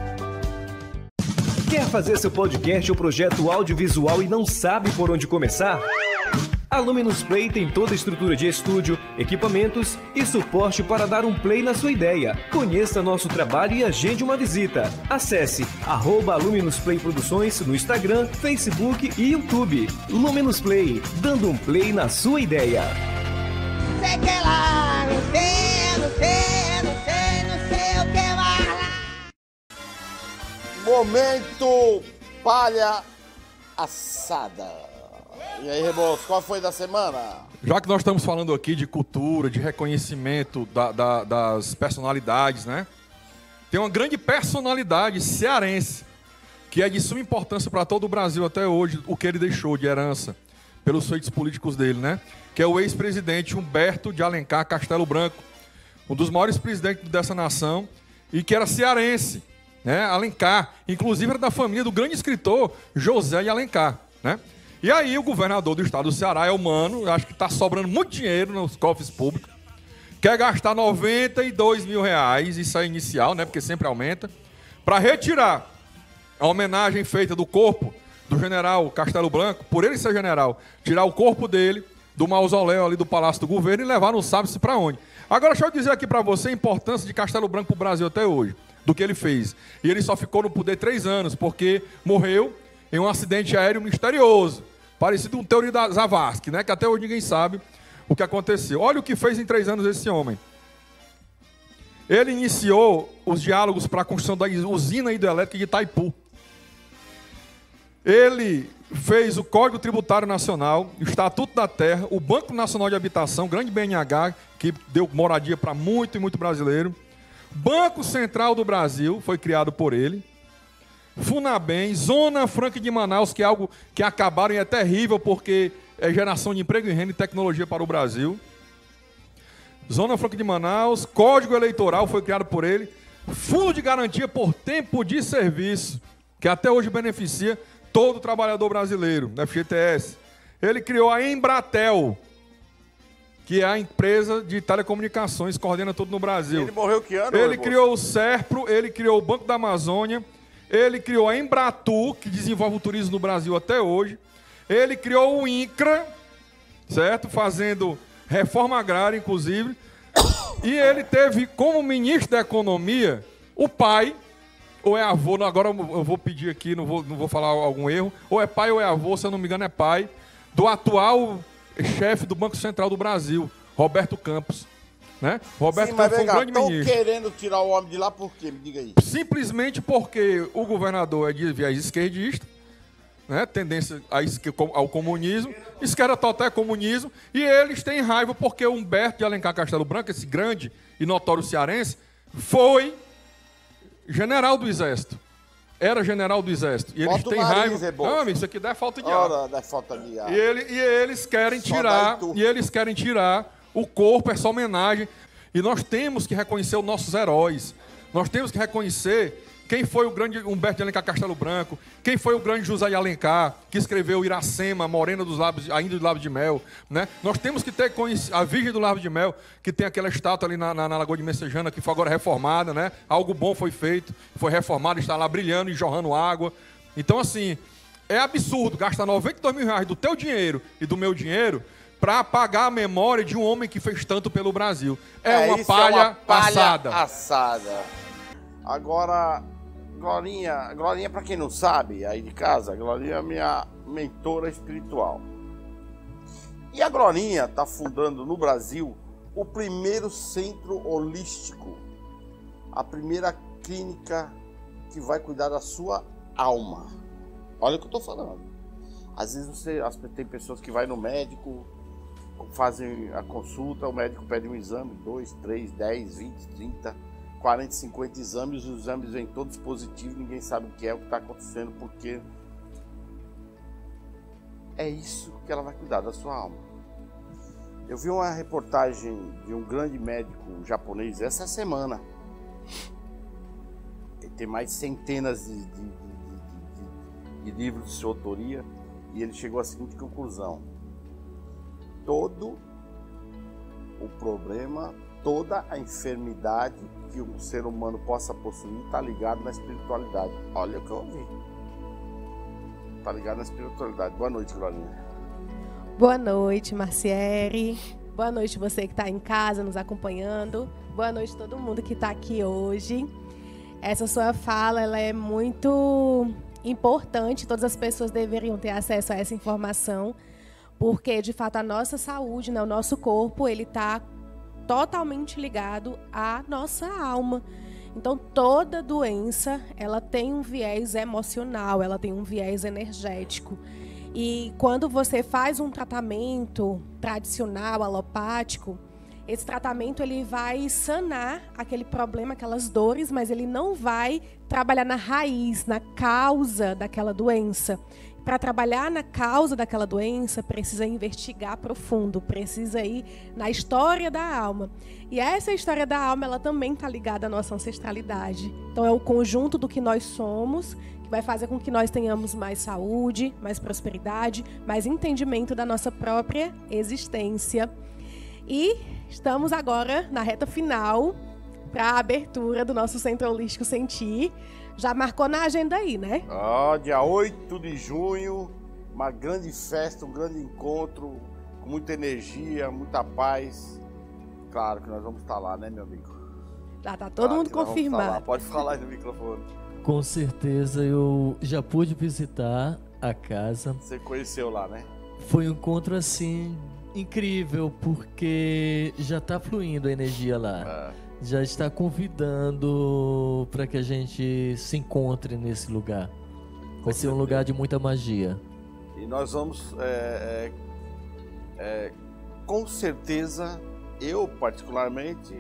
S14: Quer fazer seu podcast ou projeto audiovisual e não sabe por onde começar? A Luminous Play tem toda a estrutura de estúdio, equipamentos e suporte para dar um play na sua ideia. Conheça nosso trabalho e agende uma visita. Acesse arroba Luminous Play Produções no Instagram, Facebook e YouTube. Luminous Play, dando um play na sua ideia.
S15: Sei que lá, não sei, não sei, não sei, não sei o que mais lá.
S2: Momento palha assada. E aí, Rebouças, qual foi da semana?
S9: Já que nós estamos falando aqui de cultura, de reconhecimento da, da, das personalidades, né? Tem uma grande personalidade cearense, que é de suma importância para todo o Brasil até hoje, o que ele deixou de herança, pelos feitos políticos dele, né? Que é o ex-presidente Humberto de Alencar Castelo Branco, um dos maiores presidentes dessa nação, e que era cearense, né? Alencar, inclusive era da família do grande escritor José de Alencar, né? E aí o governador do estado do Ceará, é humano, acho que está sobrando muito dinheiro nos cofres públicos, quer gastar noventa e dois mil reais, isso é inicial, né? Porque sempre aumenta, para retirar a homenagem feita do corpo do general Castelo Branco, por ele ser general, tirar o corpo dele do mausoléu ali do Palácio do Governo e levar não sabe-se para onde. Agora deixa eu dizer aqui para você a importância de Castelo Branco para o Brasil até hoje, do que ele fez. E ele só ficou no poder três anos, porque morreu em um acidente aéreo misterioso, parecido com um Teori da Zavascki, né? Que até hoje ninguém sabe o que aconteceu. Olha o que fez em três anos esse homem. Ele iniciou os diálogos para a construção da usina hidrelétrica de Itaipu. Ele fez o Código Tributário Nacional, o Estatuto da Terra, o Banco Nacional de Habitação, grande B N H, que deu moradia para muito e muito brasileiro. Banco Central do Brasil, foi criado por ele. Funabem, Zona Franca de Manaus, que é algo que acabaram e é terrível, porque é geração de emprego e renda e tecnologia para o Brasil. Zona Franca de Manaus, Código Eleitoral, foi criado por ele. Fundo de Garantia por Tempo de Serviço, que até hoje beneficia todo trabalhador brasileiro, F G T S. Ele criou a Embratel, que é a empresa de telecomunicações, coordena tudo no Brasil.
S2: Ele morreu que ano?
S9: Ele criou o Serpro, ele criou o Banco da Amazônia, ele criou a Embratur, que desenvolve o turismo no Brasil até hoje. Ele criou o INCRA, certo? Fazendo reforma agrária, inclusive. E ele teve como ministro da Economia o pai, ou é avô, agora eu vou pedir aqui, não vou, não vou falar algum erro, ou é pai ou é avô, se eu não me engano é pai, do atual chefe do Banco Central do Brasil, Roberto Campos. Né? Roberto
S2: Sim,
S9: Campos foi um
S2: mas
S9: grande
S2: estão
S9: ministro.
S2: querendo tirar o homem de lá por quê? Me diga aí.
S9: Simplesmente porque o governador é de viés esquerdista, né? Tendência ao comunismo, esquerda total é comunismo, e eles têm raiva porque o Humberto de Alencar Castelo Branco, esse grande e notório cearense, foi general do Exército. Era general do Exército. E eles
S2: Bota o
S9: têm
S2: nariz,
S9: raiva.
S2: Rebouças.
S9: Não, amigo, isso aqui dá falta de ar.
S2: Ora, dá falta de ar.
S9: E, ele, e eles querem
S2: Só
S9: tirar,
S2: dá em tu.
S9: e eles querem tirar o corpo, essa homenagem. E nós temos que reconhecer os nossos heróis. Nós temos que reconhecer quem foi o grande Humberto de Alencar Castelo Branco, quem foi o grande José de Alencar, que escreveu Iracema, Morena dos Lábios, ainda dos Lábios de Mel. Né? Nós temos que ter a Virgem do Lábio de Mel, que tem aquela estátua ali na, na, na Lagoa de Messejana, que foi agora reformada, né? Algo bom foi feito, foi reformado, está lá brilhando e jorrando água. Então, assim, é absurdo gastar noventa e dois mil reais do teu dinheiro e do meu dinheiro para apagar a memória de um homem que fez tanto pelo Brasil. É,
S2: É,
S9: uma,
S2: isso
S9: palha
S2: é uma palha
S9: passada.
S2: assada. Agora, Glorinha, Glorinha, pra quem não sabe, aí de casa, a Glorinha é minha mentora espiritual. E a Glorinha tá fundando no Brasil o primeiro centro holístico, a primeira clínica que vai cuidar da sua alma. Olha o que eu tô falando. Às vezes você, as- tem pessoas que vai no médico, fazem a consulta, o médico pede um exame, dois, três, dez, vinte, trinta, quarenta, cinquenta exames, os exames vêm todos positivos, ninguém sabe o que é, o que está acontecendo, porque é isso que ela vai cuidar da sua alma. Eu vi uma reportagem de um grande médico japonês essa semana. Ele tem mais centenas de, de, de, de, de, de livros de sua autoria, e ele chegou à seguinte conclusão: todo o problema, toda a enfermidade que um ser humano possa possuir está ligado na espiritualidade. Olha o que eu ouvi. Está ligado na espiritualidade. Boa noite, Glorinha.
S10: Boa noite, Marciere. Boa noite você que está em casa nos acompanhando. Boa noite todo mundo que está aqui hoje. Essa sua fala ela é muito importante. Todas as pessoas deveriam ter acesso a essa informação, porque de fato a nossa saúde, né, o nosso corpo, ele está totalmente ligado à nossa alma. Então, toda doença, ela tem um viés emocional, ela tem um viés energético. E quando você faz um tratamento tradicional, alopático, esse tratamento ele vai sanar aquele problema, aquelas dores, mas ele não vai trabalhar na raiz, na causa daquela doença. Para trabalhar na causa daquela doença, precisa investigar profundo, precisa ir na história da alma. E essa história da alma, ela também está ligada à nossa ancestralidade. Então, é o conjunto do que nós somos, que vai fazer com que nós tenhamos mais saúde, mais prosperidade, mais entendimento da nossa própria existência. E estamos agora na reta final para a abertura do nosso Centro Holístico Sentir. Já marcou na agenda aí, né?
S2: Ah, dia oito de junho, uma grande festa, um grande encontro, com muita energia, muita paz. Claro que nós vamos estar lá, né, meu amigo?
S10: Já tá todo
S2: Claro
S10: mundo
S2: que nós vamos estar lá.
S10: confirmado.
S2: Pode falar aí no microfone.
S8: Com certeza, eu já pude visitar a casa.
S2: Você conheceu lá, né?
S8: Foi um encontro, assim, incrível, porque já tá fluindo a energia lá.
S2: É.
S8: Já está convidando para que a gente se encontre nesse lugar. Vai ser um lugar de muita magia.
S2: E nós vamos, é, é, é, com certeza, eu particularmente,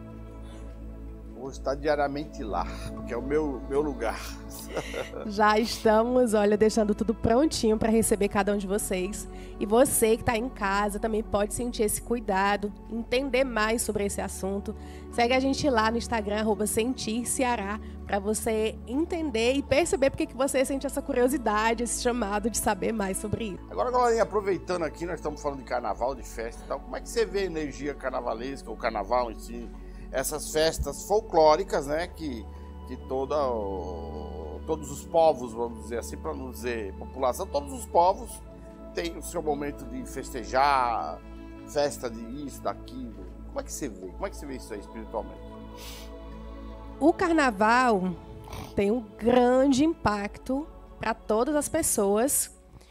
S2: vou estar diariamente lá, porque é o meu, meu lugar.
S10: Já estamos, olha, deixando tudo prontinho para receber cada um de vocês. E você que está em casa também pode sentir esse cuidado, entender mais sobre esse assunto. Segue a gente lá no Instagram, arroba Sentir Ceará, para você entender e perceber porque que você sente essa curiosidade, esse chamado de saber mais sobre isso.
S2: Agora, galerinha, aproveitando aqui, nós estamos falando de carnaval, de festa e tal. Como é que você vê a energia carnavalesca, o carnaval em si? Essas festas folclóricas, né, que, que toda, o, todos os povos, vamos dizer assim, para não dizer população, todos os povos têm o seu momento de festejar, festa de isso, daquilo. Como é que você vê? Como é que você vê isso aí espiritualmente?
S10: O carnaval tem um grande impacto para todas as pessoas,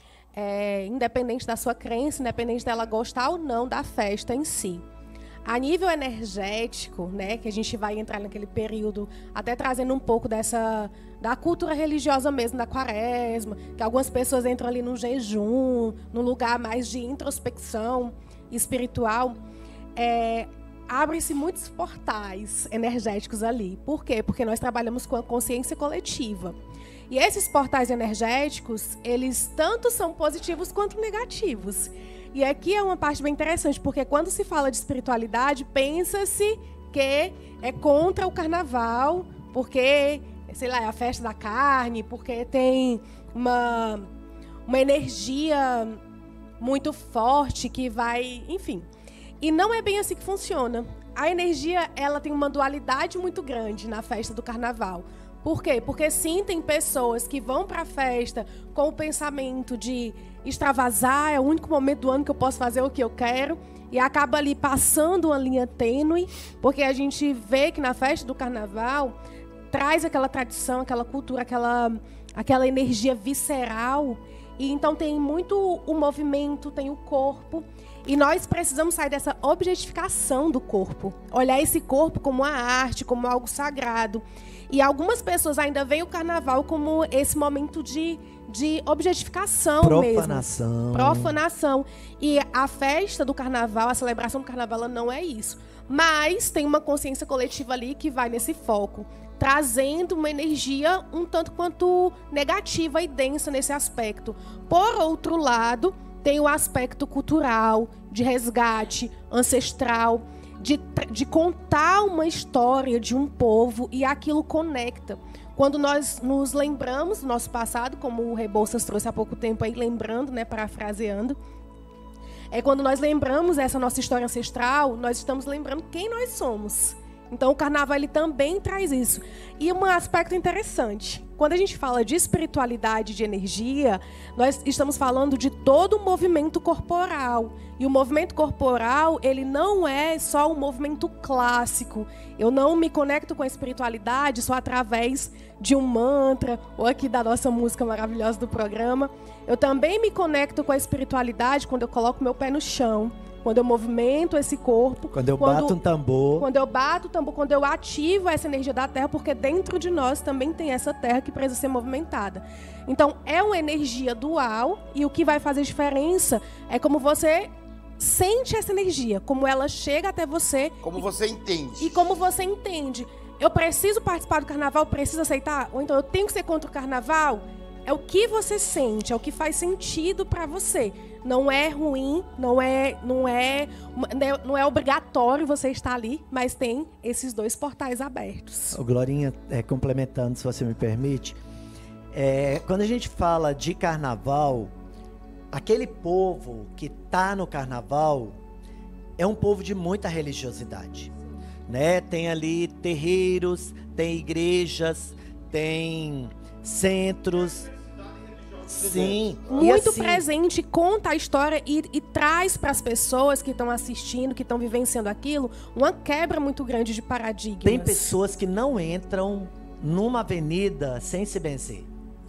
S10: é, independente da sua crença, independente dela gostar ou não da festa em si. A nível energético, né, que a gente vai entrar naquele período, até trazendo um pouco dessa da cultura religiosa mesmo, da quaresma, que algumas pessoas entram ali no jejum, no lugar mais de introspecção espiritual, é, abrem-se muitos portais energéticos ali. Por quê? Porque nós trabalhamos com a consciência coletiva. E esses portais energéticos, eles tanto são positivos quanto negativos. E aqui é uma parte bem interessante, porque quando se fala de espiritualidade, pensa-se que é contra o carnaval, porque, sei lá, é a festa da carne, porque tem uma, uma energia muito forte que vai, enfim. E não é bem assim que funciona. A energia, ela tem uma dualidade muito grande na festa do carnaval. Por quê? Porque sim, tem pessoas que vão para a festa com o pensamento de extravasar, é o único momento do ano que eu posso fazer o que eu quero, e acaba ali passando uma linha tênue, porque a gente vê que na festa do carnaval traz aquela tradição, aquela cultura, aquela, aquela energia visceral, e então tem muito o movimento, tem o corpo, e nós precisamos sair dessa objetificação do corpo, olhar esse corpo como uma arte, como algo sagrado. E algumas pessoas ainda veem o carnaval como esse momento de, de objetificação
S7: Profanação.
S10: mesmo. Profanação. E a festa do carnaval, a celebração do carnaval, ela não é isso. Mas tem uma consciência coletiva ali que vai nesse foco, trazendo uma energia um tanto quanto negativa e densa nesse aspecto. Por outro lado, tem o aspecto cultural, de resgate, ancestral, De, de contar uma história de um povo, e aquilo conecta. Quando nós nos lembramos do nosso passado, como o Rebouças trouxe há pouco tempo aí, lembrando, né, parafraseando, é quando nós lembramos essa nossa história ancestral, nós estamos lembrando quem nós somos. Então o carnaval ele também traz isso. E um aspecto interessante, quando a gente fala de espiritualidade, de energia, nós estamos falando de todo o movimento corporal. E o movimento corporal, ele não é só um movimento clássico. Eu não me conecto com a espiritualidade só através de um mantra, ou aqui da nossa música maravilhosa do programa. Eu também me conecto com a espiritualidade quando eu coloco meu pé no chão, quando eu movimento esse corpo.
S7: Quando eu bato um tambor.
S10: Quando eu bato o tambor, quando eu ativo essa energia da terra, porque dentro de nós também tem essa terra que precisa ser movimentada. Então, é uma energia dual e o que vai fazer diferença é como você sente essa energia, como ela chega até você.
S2: Como você entende.
S10: E como você entende. Eu preciso participar do carnaval, preciso aceitar? Ou então eu tenho que ser contra o carnaval? É o que você sente, é o que faz sentido pra você. Não é ruim, não é, não é, não é obrigatório você estar ali, mas tem esses dois portais abertos.
S7: O Glorinha, é, complementando, se você me permite, é, quando a gente fala de carnaval, aquele povo que tá no carnaval é um povo de muita religiosidade, né? Tem ali terreiros, tem igrejas, tem centros. Sim.
S10: Muito
S7: assim,
S10: presente, conta a história e, e traz para as pessoas que estão assistindo, que estão vivenciando aquilo, uma quebra muito grande de paradigmas.
S7: Tem pessoas que não entram numa avenida sem se benzer.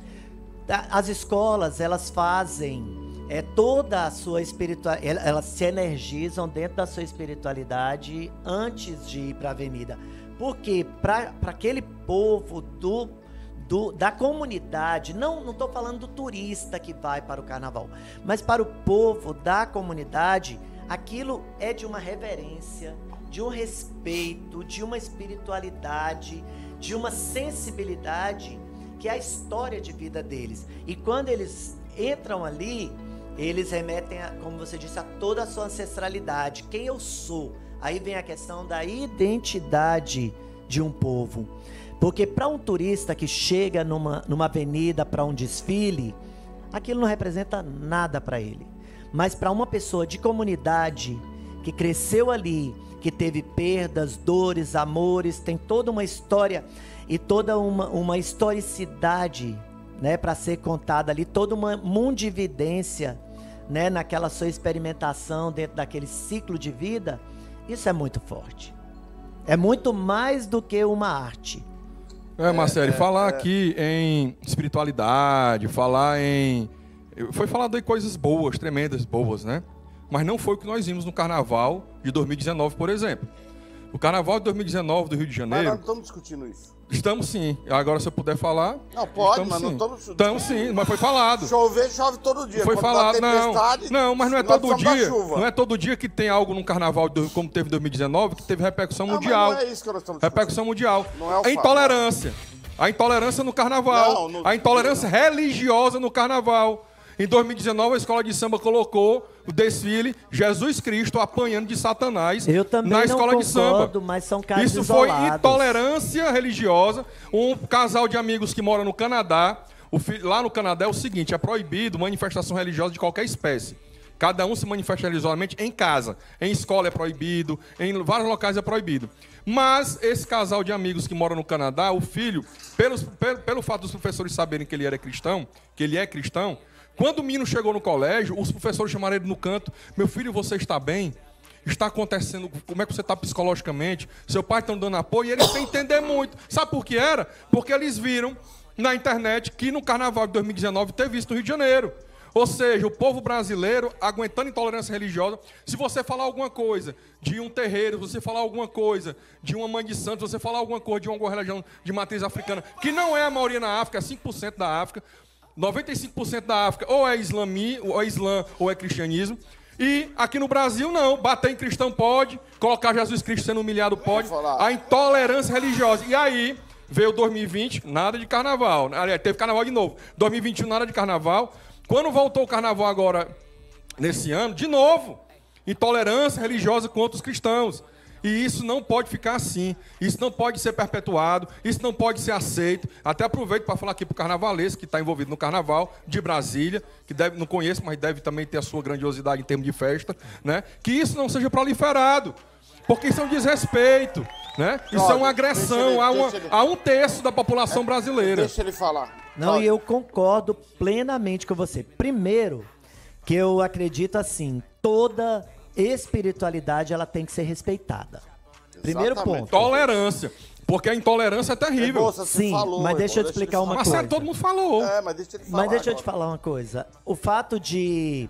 S7: As escolas, elas fazem é, toda a sua espiritualidade, elas se energizam dentro da sua espiritualidade antes de ir para a avenida. Porque para aquele povo do Do, da comunidade, não estou falando do turista que vai para o carnaval, mas para o povo da comunidade, aquilo é de uma reverência, de um respeito, de uma espiritualidade, de uma sensibilidade, que é a história de vida deles. E quando eles entram ali, eles remetem, a, como você disse, a toda a sua ancestralidade, quem eu sou. Aí vem a questão da identidade de um povo. Porque para um turista que chega numa, numa avenida para um desfile, aquilo não representa nada para ele. Mas para uma pessoa de comunidade que cresceu ali, que teve perdas, dores, amores, tem toda uma história e toda uma, uma historicidade, né, para ser contada ali, toda uma mundividência, né, naquela sua experimentação dentro daquele ciclo de vida, isso é muito forte. É muito mais do que uma arte.
S9: É, Marcelo,
S2: é,
S9: falar
S2: é.
S9: aqui em espiritualidade, falar em... Foi falado aí coisas boas, tremendas, boas, né? Mas não foi o que nós vimos no Carnaval de dois mil e dezenove, por exemplo. O Carnaval de dois mil e dezenove do Rio de Janeiro...
S2: Mas nós não estamos discutindo isso.
S9: Estamos sim. Agora, se eu puder falar...
S2: Não, pode,
S9: estamos,
S2: mas
S9: sim.
S2: não estamos...
S9: Estamos sim, mas foi falado.
S2: Chover, chove todo dia.
S9: Foi
S2: Quando
S9: falado, não. Não, mas não é
S2: nós
S9: todo
S2: precisamos da
S9: dia.
S2: chuva.
S9: Não é todo dia que tem algo no Carnaval, do- como teve em dois mil e dezenove, que teve repercussão
S2: Não, mas
S9: mundial.
S2: não é isso que nós estamos
S9: Repercussão mundial.
S2: Não é o
S9: a
S2: fato.
S9: intolerância. A intolerância no Carnaval.
S2: Não, no-
S9: A intolerância religiosa no Carnaval. Em dois mil e dezenove, a escola de samba colocou o desfile Jesus Cristo apanhando de Satanás
S7: Eu também
S9: na
S7: não
S9: escola de samba.
S7: concordo, mas são casos
S9: Isso foi
S7: isolados.
S9: intolerância religiosa. Um casal de amigos que mora no Canadá, o fi- lá no Canadá é o seguinte, é proibido manifestação religiosa de qualquer espécie. Cada um se manifesta religiosamente em casa. Em escola é proibido, em vários locais é proibido. Mas esse casal de amigos que mora no Canadá, o filho, pelos, pelo, pelo fato dos professores saberem que ele era cristão, que ele é cristão, quando o menino chegou no colégio, os professores chamaram ele no canto: meu filho, você está bem? Está acontecendo, como é que você está psicologicamente? Seu pai está dando apoio? E eles sem entender muito. Sabe por que era? Porque eles viram na internet que no Carnaval de dois mil e dezenove teve isso no Rio de Janeiro. Ou seja, o povo brasileiro aguentando intolerância religiosa. Se você falar alguma coisa de um terreiro, se você falar alguma coisa de uma mãe de santo, se você falar alguma coisa de uma religião de matriz africana, que não é a maioria na África, é cinco por cento da África, noventa e cinco por cento da África ou é islami, ou é islã ou é cristianismo. E aqui no Brasil não, bater em cristão pode, colocar Jesus Cristo sendo humilhado pode. A intolerância religiosa. E aí veio dois mil e vinte, nada de carnaval. Aliás, teve carnaval de novo. dois mil e vinte e um, nada de carnaval. Quando voltou o carnaval agora, nesse ano, de novo, intolerância religiosa contra os cristãos. E isso não pode ficar assim. Isso não pode ser perpetuado. Isso não pode ser aceito. Até aproveito para falar aqui para o carnavalesco, que está envolvido no carnaval de Brasília, que deve, não conheço, mas deve também ter a sua grandiosidade em termos de festa, né? Que isso não seja proliferado. Porque isso é um desrespeito, né? Isso é uma agressão a, uma, a um terço da população brasileira.
S2: Deixa ele falar.
S7: Não, e eu concordo plenamente com você. Primeiro, que eu acredito assim, toda espiritualidade ela tem que ser respeitada. Primeiro
S9: Exatamente.
S7: ponto.
S9: Tolerância. Porque a intolerância é terrível.
S2: Moça, você
S7: Sim,
S2: falou,
S7: mas deixa eu te
S2: irmão,
S7: explicar uma
S9: Mas
S7: coisa.
S9: sério, todo mundo falou.
S2: É, mas deixa ele falar.
S7: Mas deixa eu te
S2: agora.
S7: falar uma coisa. O fato de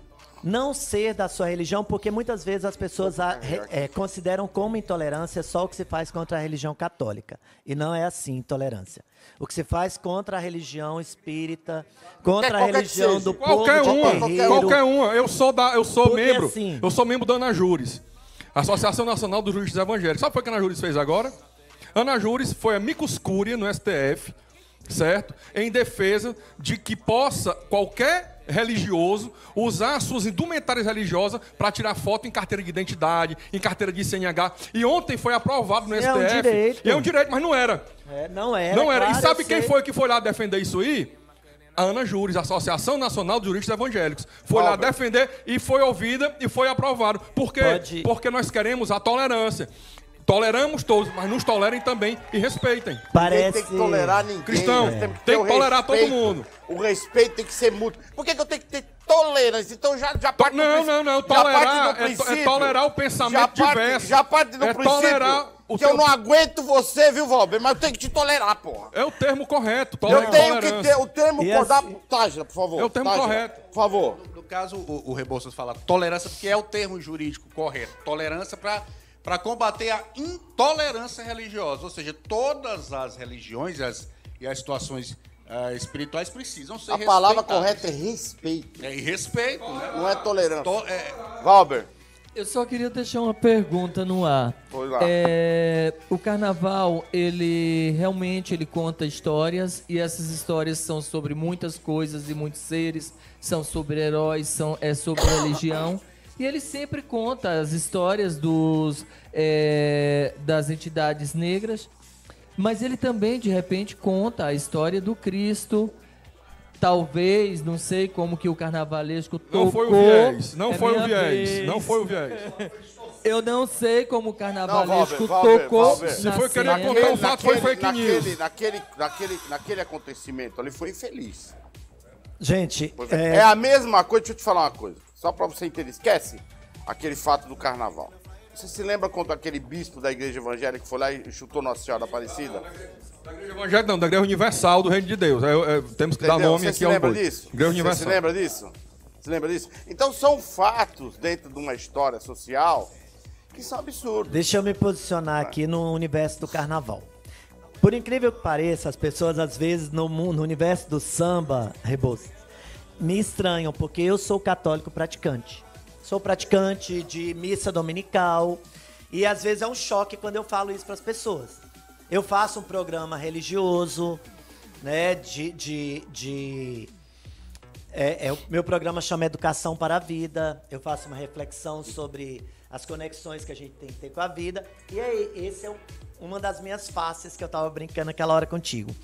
S7: não ser da sua religião, porque muitas vezes as pessoas a, re, é, consideram como intolerância só o que se faz contra a religião católica. E não é assim intolerância. O que se faz contra a religião espírita, contra a religião do povo
S9: qualquer
S7: de
S9: uma,
S7: terreiro.
S9: qualquer uma. Eu sou, da, eu sou
S7: Porque,
S9: membro,
S7: assim,
S9: eu sou membro da Ana Júris, Associação Nacional dos Juristas Evangélicos. Sabe o que a Ana Júris fez agora? Ana Júris foi a amicus curiae no S T F, certo? Em defesa de que possa qualquer religioso usar suas indumentárias religiosas para tirar foto em carteira de identidade, em carteira de C N H. E ontem foi aprovado no
S7: É
S9: S T F.
S7: um direito.
S9: E é um direito, mas não era.
S7: É, não era.
S9: Não era.
S7: Claro,
S9: E sabe
S7: eu
S9: quem
S7: sei.
S9: foi que foi lá defender isso aí? A Ana Júris, Associação Nacional de Juristas Evangélicos. Foi lá
S2: Albert.
S9: defender e foi ouvida e foi aprovado. Por quê?
S7: Pode-
S9: Porque nós queremos a tolerância. Toleramos todos, mas nos tolerem também e respeitem.
S2: Ninguém tem que tolerar ninguém.
S9: Cristão,
S2: nós temos
S9: tem
S2: ter
S9: que
S2: o
S9: tolerar todo
S2: respeito.
S9: mundo.
S2: O respeito tem que ser mútuo. Por que, que eu tenho que ter tolerância? Então já, já parte
S9: Não,
S2: do
S9: não, não.
S2: já parte
S9: Tolerar
S2: do
S9: é, to- é
S2: princípio-
S9: tolerar o pensamento
S2: já parte,
S9: diverso.
S2: Já parte do
S9: é
S2: princípio
S9: tolerar o
S2: que
S9: teu...
S2: eu não aguento você, viu, Valber? Mas eu tenho que te tolerar, porra.
S9: É o termo correto.
S2: Eu
S9: Toler...
S2: tenho que
S9: tolerância.
S2: ter o termo...
S11: E
S2: por dar...
S11: assim-
S2: Tágila, por favor.
S9: É o termo
S2: Tágila,
S9: correto.
S2: Por favor.
S11: No caso, o, o Rebouças fala tolerância, porque é o termo jurídico correto. Tolerância para combater a intolerância religiosa. Ou seja, todas as religiões as, e as situações ah, espirituais precisam ser
S2: A palavra
S11: respeitadas.
S2: correta é respeito.
S11: É, e respeito, né?
S2: Não é tolerância.
S11: To- é-
S2: Valber.
S8: Eu só queria deixar uma pergunta no ar.
S2: Pois lá.
S8: É, o carnaval, ele realmente ele conta histórias e essas histórias são sobre muitas coisas e muitos seres, são sobre heróis, são, é sobre religião. E ele sempre conta as histórias dos, é, das entidades negras, mas ele também, de repente, conta a história do Cristo. Talvez, não sei como que o carnavalesco tocou.
S9: Não foi o viés. Não
S8: É
S9: foi o
S8: minha
S9: viés.
S8: vez.
S9: Não foi o viés.
S8: Eu não sei como o carnavalesco
S2: Não, Valber, Valber,
S8: tocou
S2: Valber.
S8: na
S9: Se foi querer
S8: cena.
S9: contar um fato, foi
S2: Naquele-
S9: fake news.
S2: Naquele, naquele, naquele, naquele acontecimento ali foi infeliz.
S7: Gente,
S2: É...
S7: é,
S2: a mesma coisa, deixa eu te falar uma coisa. Só pra você entender. Esquece aquele fato do carnaval. Você se lembra quando aquele bispo da igreja evangélica foi lá e chutou Nossa Senhora Aparecida?
S9: Da igreja evangélica não, da igreja universal do reino de Deus. É, é, temos que dar
S2: Entendeu?
S9: nome
S2: Você
S9: aqui
S2: se
S9: ao
S2: lembra
S9: boi.
S2: disso?
S9: Igreja
S2: Você
S9: universal.
S2: se lembra disso? Você lembra disso? Então são fatos dentro de uma história social que são absurdos.
S7: deixa eu me posicionar aqui no universo do carnaval. Por incrível que pareça, as pessoas às vezes no, mundo, no universo do samba, Rebouças, me estranham, porque eu sou católico praticante. Sou praticante de missa dominical e às vezes é um choque quando eu falo isso para as pessoas. Eu faço um programa religioso, né, de... de, de é, é, o meu programa chama Educação para a Vida. Eu faço uma reflexão sobre as conexões que a gente tem que ter com a vida. E aí, esse é um- uma das minhas faces que eu tava brincando aquela hora contigo.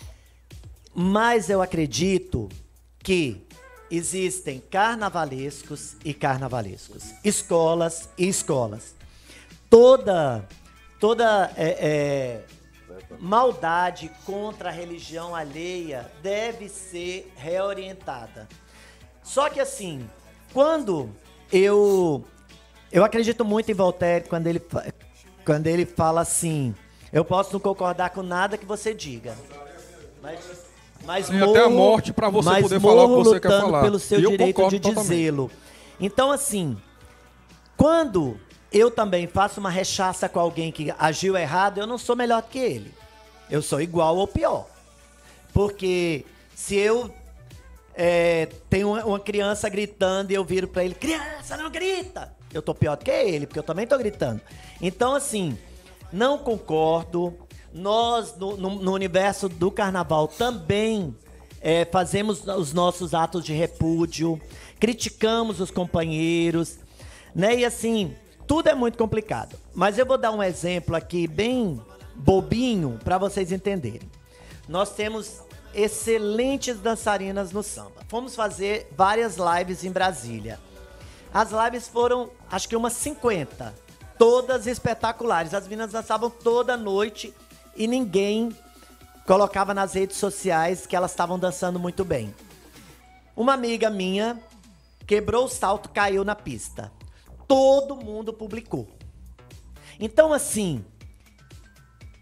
S7: Mas eu acredito que existem carnavalescos e carnavalescos, escolas e escolas. Toda, toda é, é, maldade contra a religião alheia deve ser reorientada. Só que assim, quando eu eu acredito muito em Voltaire quando ele fa- quando ele fala assim, eu posso não concordar com nada que você diga, mas mas
S9: Tem até a morte pra você
S7: mas
S9: poder falar o que
S7: morro
S9: você quer
S7: lutando
S9: falar.
S7: pelo seu
S9: E eu
S7: direito
S9: concordo
S7: de
S9: totalmente.
S7: dizê-lo. Então assim, quando eu também faço uma rechaça com alguém que agiu errado, eu não sou melhor que ele. Eu sou igual ou pior. Porque se eu é, tenho uma- uma criança gritando e eu viro pra ele, criança, não grita! Eu tô pior do que ele, porque eu também tô gritando. Então, assim, não concordo. Nós, no, no- no universo do carnaval, também é, fazemos os nossos atos de repúdio, criticamos os companheiros, né? E assim, tudo é muito complicado. Mas eu vou dar um exemplo aqui bem bobinho para vocês entenderem. Nós temos excelentes dançarinas no samba. Fomos fazer várias lives em Brasília. As lives foram, acho que umas cinquenta. Todas espetaculares. As meninas dançavam toda noite e ninguém colocava nas redes sociais que elas estavam dançando muito bem. Uma amiga minha quebrou o salto, caiu na pista. Todo mundo publicou. Então, assim,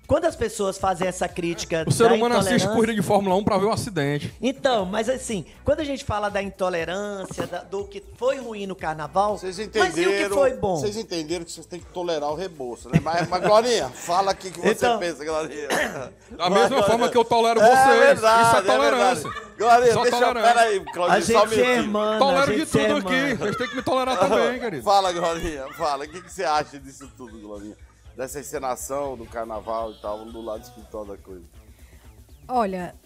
S7: Quando as pessoas fazem essa crítica
S9: O ser
S7: da
S9: humano assiste
S7: intolerância-
S9: corrida de Fórmula um pra ver o acidente.
S7: Então, mas assim, quando a gente fala da intolerância, da- do que foi ruim no carnaval,
S2: Vocês
S7: mas
S2: entenderam,
S7: e o que foi bom?
S2: Vocês entenderam que vocês têm que tolerar o rebolso, né? Mas, mas Glorinha, fala aqui o que você
S7: Então-
S2: pensa, Glorinha.
S9: Da mesma forma que eu tolero
S2: É
S9: vocês.
S2: verdade,
S9: Isso é
S2: é
S9: tolerância.
S2: verdade. Glorinha,
S9: Só
S2: deixa eu...
S9: tolerância.
S2: Pera aí, Claudinho,
S7: A
S2: só um
S7: gente é
S2: minutinho.
S7: irmã, a
S9: Tolero de
S7: gente é
S9: tudo
S7: irmã.
S9: aqui. Vocês têm que me tolerar também, querido.
S2: Fala, Glorinha, fala. O que, que você acha disso tudo, Glorinha? Dessa encenação do carnaval e tal, do lado espiritual da coisa.
S10: Olha,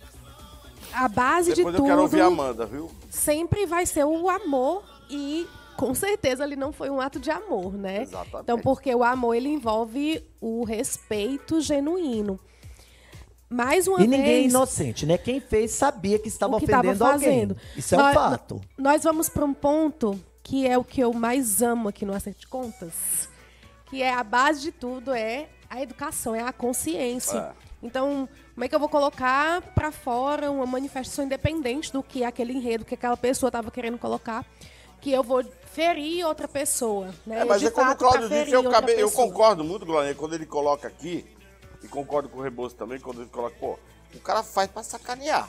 S10: a base
S2: Depois
S10: de
S2: eu
S10: tudo
S2: quero ouvir a Amanda, viu?
S10: sempre vai ser o amor e com certeza ele não foi um ato de amor, né?
S2: Exatamente.
S10: Então, porque o amor ele envolve o respeito genuíno. Mais uma
S7: E ninguém é
S10: vez,
S7: inocente, né? Quem fez sabia que estava
S10: o que estava
S7: ofendendo alguém.
S10: fazendo.
S7: Isso é
S10: nós,
S7: um fato.
S10: Nós vamos para um ponto que é o que eu mais amo aqui no Acerto de Contas, que é a base de tudo, é a educação, é a consciência.
S2: É.
S10: Então, como é que eu vou colocar para fora uma manifestação independente do que aquele enredo que aquela pessoa estava querendo colocar, que eu vou ferir outra pessoa, né?
S2: É, mas
S10: De
S2: é como o
S10: fato, pra
S2: Cláudio disse,
S10: ferir
S2: eu,
S10: outra
S2: acabei- eu
S10: pessoa.
S2: concordo muito, Glorinha, quando ele coloca aqui, e concordo com o Rebouço também, quando ele coloca, pô, o cara faz pra sacanear.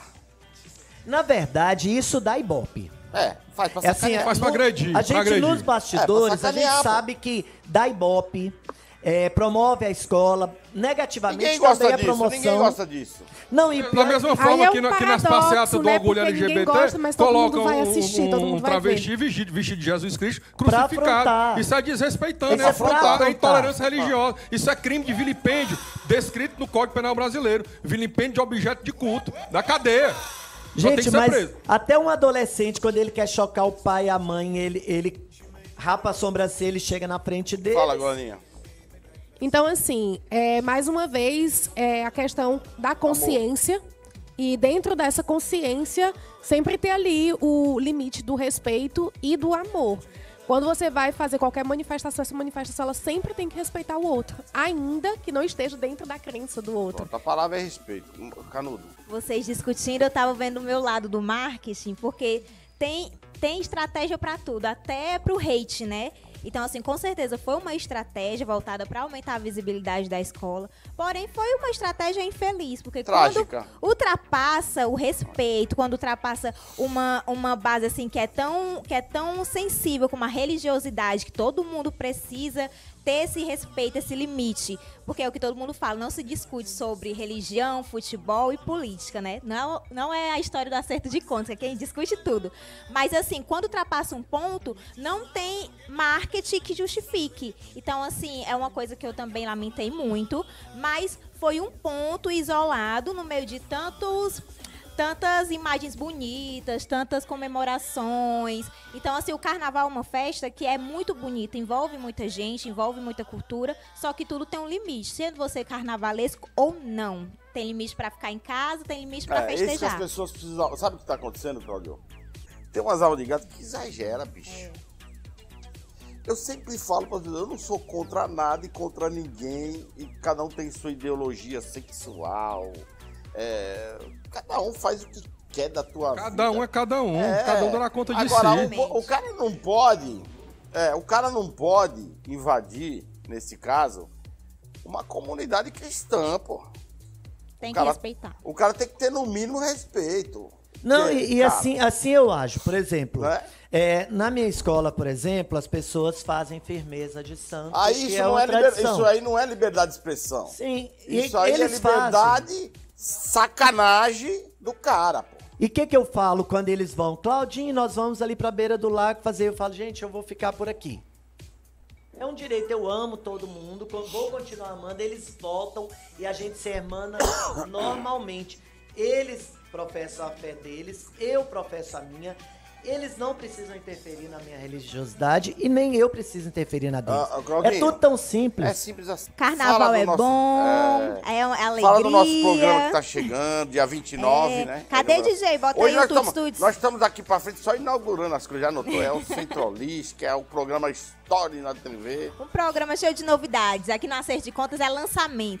S7: Na verdade, isso dá ibope.
S2: É, faz pra
S7: É assim,
S2: sacanear.
S9: Faz pra
S7: no-
S9: agredir,
S7: A
S9: pra
S7: gente,
S9: agredir.
S7: nos bastidores,
S2: É,
S7: a
S2: pra
S7: gente
S2: sacanear, pô.
S7: sabe que dá ibope, é, promove a escola, negativamente
S2: Ninguém
S7: também
S2: gosta
S7: a
S2: disso,
S7: promoção.
S2: ninguém gosta disso.
S7: Não, e
S9: Da
S7: pior,
S9: mesma
S10: Aí
S9: forma
S10: é um
S9: que, na- que nas
S10: paradoxo,
S9: passeatas do
S10: né?
S9: orgulho
S10: Porque ninguém
S9: L G B T,
S10: gosta, mas todo
S9: colocam
S10: mundo vai
S9: um,
S10: assistir,
S9: um,
S10: todo mundo
S9: um
S10: vai
S9: travesti
S10: ver.
S9: vestido, vestido de Jesus Cristo
S7: Pra
S9: crucificado.
S7: afrontar.
S9: Isso é desrespeitando,
S7: Isso
S9: é
S7: é pra
S9: afrontar, é
S7: afrontar.
S9: intolerância religiosa. Isso é crime de vilipêndio descrito no Código Penal Brasileiro. Vilipêndio de objeto de culto, da cadeia. Só tem que
S7: gente,
S9: ser
S7: mas
S9: preso.
S7: até um adolescente, quando ele quer chocar o pai e a mãe, ele, ele rapa a sobrancelha e chega na frente dele.
S2: Fala, Glorinha.
S10: Então, assim, é, mais uma vez, é a questão da consciência. E dentro dessa consciência, sempre ter ali o limite do respeito e do amor. Quando você vai fazer qualquer manifestação, essa manifestação ela sempre tem que respeitar o outro. Ainda que não esteja dentro da crença do outro.
S2: Pronto, a palavra é respeito. Canudo.
S3: Vocês discutindo, eu tava vendo o meu lado do marketing, porque tem, tem estratégia pra tudo, até pro hate, né? Então, assim, com certeza foi uma estratégia voltada para aumentar a visibilidade da escola. Porém, foi uma estratégia infeliz, porque
S2: Trágica.
S3: quando ultrapassa o respeito, quando ultrapassa uma, uma base assim que é tão que é tão sensível como a religiosidade, que todo mundo precisa ter esse respeito, esse limite. Porque é o que todo mundo fala, não se discute sobre religião, futebol e política, né? Não, não é a história do acerto de contas, é quem discute tudo. Mas assim, quando ultrapassa um ponto, não tem marketing que justifique. Então, assim, é uma coisa que eu também lamentei muito, mas foi um ponto isolado no meio de tantos... tantas imagens bonitas, tantas comemorações. Então, assim, o carnaval é uma festa que é muito bonita, envolve muita gente, envolve muita cultura, só que tudo tem um limite. Sendo você carnavalesco ou não. Tem limite pra ficar em casa, tem limite pra
S2: É, isso que as
S3: festejar.
S2: pessoas precisam... Sabe o que tá acontecendo, Claudio? Tem umas aulas de gato que exagera, bicho. Eu sempre falo pra vocês, eu não sou contra nada e contra ninguém, e cada um tem sua ideologia sexual. É, cada um faz o que quer da tua vida.
S9: Cada um é cada um.
S2: É.
S9: Cada um dá conta de
S2: Agora,
S9: si.
S2: o, o cara não pode, é, o cara não pode invadir, nesse caso, uma comunidade cristã, pô.
S3: Tem
S2: O
S3: que
S2: cara-
S3: respeitar.
S2: O cara tem que ter no mínimo respeito.
S7: Não,
S2: Porque,
S7: e, e
S2: cara,
S7: assim, assim eu acho. Por exemplo,
S2: Né?
S7: é, na minha escola, por exemplo, as pessoas fazem firmeza de santo,
S2: Aí
S7: que
S2: isso,
S7: é
S2: não
S7: uma
S2: é liber-
S7: tradição.
S2: isso aí não é liberdade de expressão.
S7: Sim, e
S2: Isso aí é
S7: eles
S2: liberdade, sacanagem do cara, pô.
S7: E o que, que eu falo quando eles vão? Claudinho, nós vamos ali pra beira do lago fazer. Eu falo, gente, eu vou ficar por aqui. É um direito, eu amo todo mundo, vou continuar amando. Eles voltam e a gente se hermana normalmente. Eles professam a fé deles, eu professo a minha. Eles não precisam interferir na minha religiosidade e nem eu preciso interferir na deles.
S2: Ah, ah, Claudinho,
S7: é tudo tão simples.
S2: É simples assim.
S3: Carnaval
S2: Fala do
S3: é
S2: nosso-
S3: bom,
S2: é,
S3: é, alegria.
S2: Fala do nosso programa que tá chegando, dia vinte e nove,
S3: É.
S2: né?
S3: Cadê,
S2: Programa.
S3: D J? Bota
S2: Hoje
S3: aí
S2: nós
S3: o Tuts
S2: estamos,
S3: Tuts.
S2: nós estamos aqui pra frente só inaugurando as coisas, já anotou? É o Centrolist, que é o programa História na T V.
S3: Um programa cheio de novidades. Aqui no Acerto de Contas é lançamento.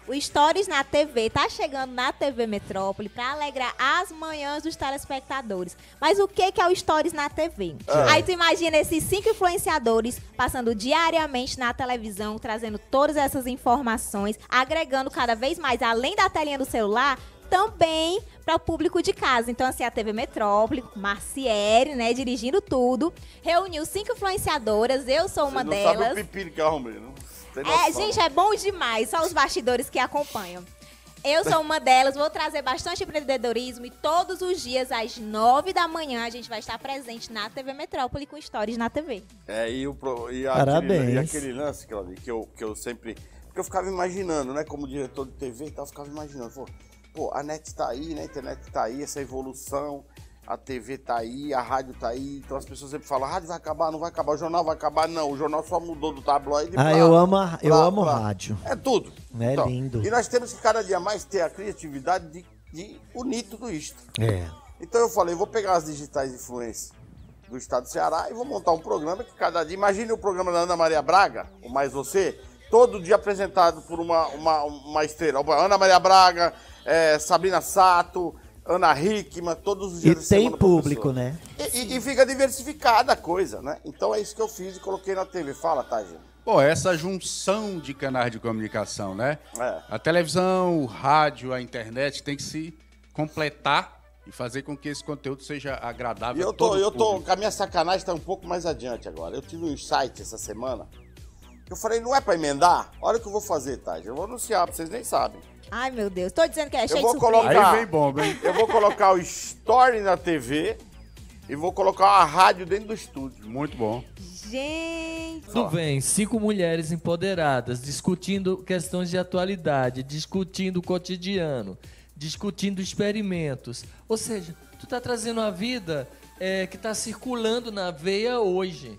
S3: O Stories na T V tá chegando na T V Metrópole para alegrar as manhãs dos telespectadores. Mas o que que é o Stories na T V?
S2: É.
S3: Aí tu imagina esses cinco influenciadores passando diariamente na televisão, trazendo todas essas informações, agregando cada vez mais, além da telinha do celular, também para o público de casa. Então, assim, a T V Metrópole, Marciere, né, dirigindo tudo, reuniu cinco influenciadoras, eu sou uma
S2: Você não
S3: delas.
S2: sabe o pepino que eu arrumei, não? Tem
S3: É,
S2: noção.
S3: gente, é bom demais, só os bastidores que acompanham. Eu sou uma delas, vou trazer bastante empreendedorismo e todos os dias, às nove da manhã, a gente vai estar presente na T V Metrópole com Stories na T V.
S2: É, e, o, pro- e,
S7: Parabéns.
S2: aquele, e aquele lance, Claudinho, que eu, que eu sempre... Porque eu ficava imaginando, né? Como diretor de T V e tal, eu ficava imaginando. Pô, pô, a net tá aí, né? A internet tá aí, essa evolução, a T V tá aí, a rádio tá aí. Então as pessoas sempre falam, a rádio vai acabar, não vai acabar, o jornal vai acabar. Não, o jornal só mudou do tabloide
S7: Ah,
S2: pra-
S7: eu amo, a- eu
S2: pra-
S7: amo
S2: pra-
S7: rádio.
S2: É tudo.
S7: É
S2: Então,
S7: lindo.
S2: E nós temos que cada dia mais ter a criatividade de, de unir tudo isto.
S7: É.
S2: Então eu falei, vou pegar as digitais influências do estado do Ceará e vou montar um programa que cada dia... Imagine o programa da Ana Maria Braga, o Mais Você, todo dia apresentado por uma, uma, uma estrela. Ana Maria Braga, é, Sabrina Sato, Ana Hickman, todos os
S7: E
S2: dias da
S7: tem
S2: semana,
S7: público,
S2: professor.
S7: né?
S2: E, e- e fica diversificada a coisa, né? Então é isso que eu fiz e coloquei na T V. Fala, tá, gente?
S11: Pô, essa junção de canais de comunicação, né?
S2: É.
S11: A televisão, o rádio, a internet tem que se completar e fazer com que esse conteúdo seja agradável
S2: E eu
S11: a
S2: tô,
S11: todo
S2: eu tô,
S11: público.
S2: com a minha sacanagem tá um pouco mais adiante agora. Eu tive um insight essa semana. Eu falei, não é pra emendar? Olha o que eu vou fazer, tá? Eu vou anunciar, pra vocês nem sabem.
S3: Ai, meu Deus, tô dizendo que é
S2: Eu
S3: cheio
S2: vou
S3: de surpresa.
S2: colocar.
S11: Aí vem bomba, hein?
S2: Eu vou colocar o Story na T V e vou colocar a rádio dentro do estúdio.
S11: Muito bom.
S3: Gente,
S8: Tudo bem, cinco mulheres empoderadas, discutindo questões de atualidade, discutindo o cotidiano, discutindo experimentos. Ou seja, tu tá trazendo a vida é, que tá circulando na veia hoje.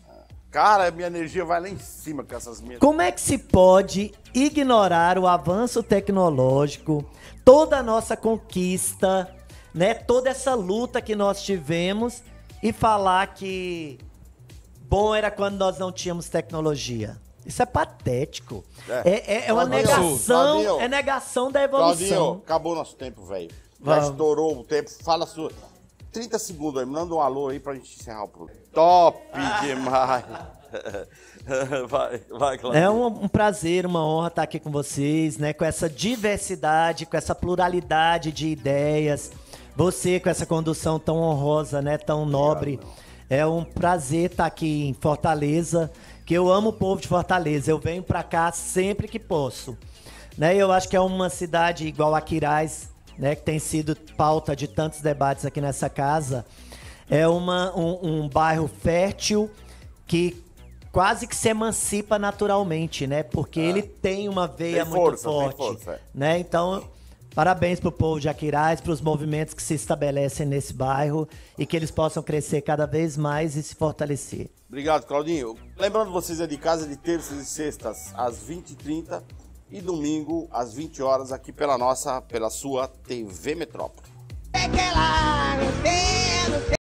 S2: Cara, minha energia vai lá em cima com essas minhas.
S7: Como é que se pode ignorar o avanço tecnológico, toda a nossa conquista, né, toda essa luta que nós tivemos e falar que bom era quando nós não tínhamos tecnologia? Isso é patético. É, é, é uma
S2: Claudinho,
S7: negação,
S2: Claudinho,
S7: é negação da
S2: Claudinho,
S7: evolução.
S2: acabou nosso tempo, velho. Já
S7: Vamos.
S2: estourou o tempo. Fala sua. trinta segundos aí, manda um alô aí pra gente encerrar o programa. Top demais. Vai, vai, Claudinho.
S7: É um, um prazer, uma honra estar aqui com vocês, né? Com essa diversidade, com essa pluralidade de ideias. Você com essa condução tão honrosa, né? Tão nobre. É um prazer estar aqui em Fortaleza, que eu amo o povo de Fortaleza. Eu venho pra cá sempre que posso. Né? Eu acho que é uma cidade igual a Quirais, né? Que tem sido pauta de tantos debates aqui nessa casa. É uma, um, um bairro fértil que quase que se emancipa naturalmente, né? Porque ele tem uma veia
S2: Tem
S7: muito
S2: força, tem
S7: forte,
S2: força, é.
S7: né? Então, parabéns pro povo de Aquiraz, pros movimentos que se estabelecem nesse bairro e que eles possam crescer cada vez mais e se fortalecer.
S2: Obrigado, Claudinho. Lembrando vocês, é de casa de terças e sextas às vinte e trinta e domingo às vinte horas aqui pela nossa, pela sua T V Metrópole.
S15: É que lá, meu Deus.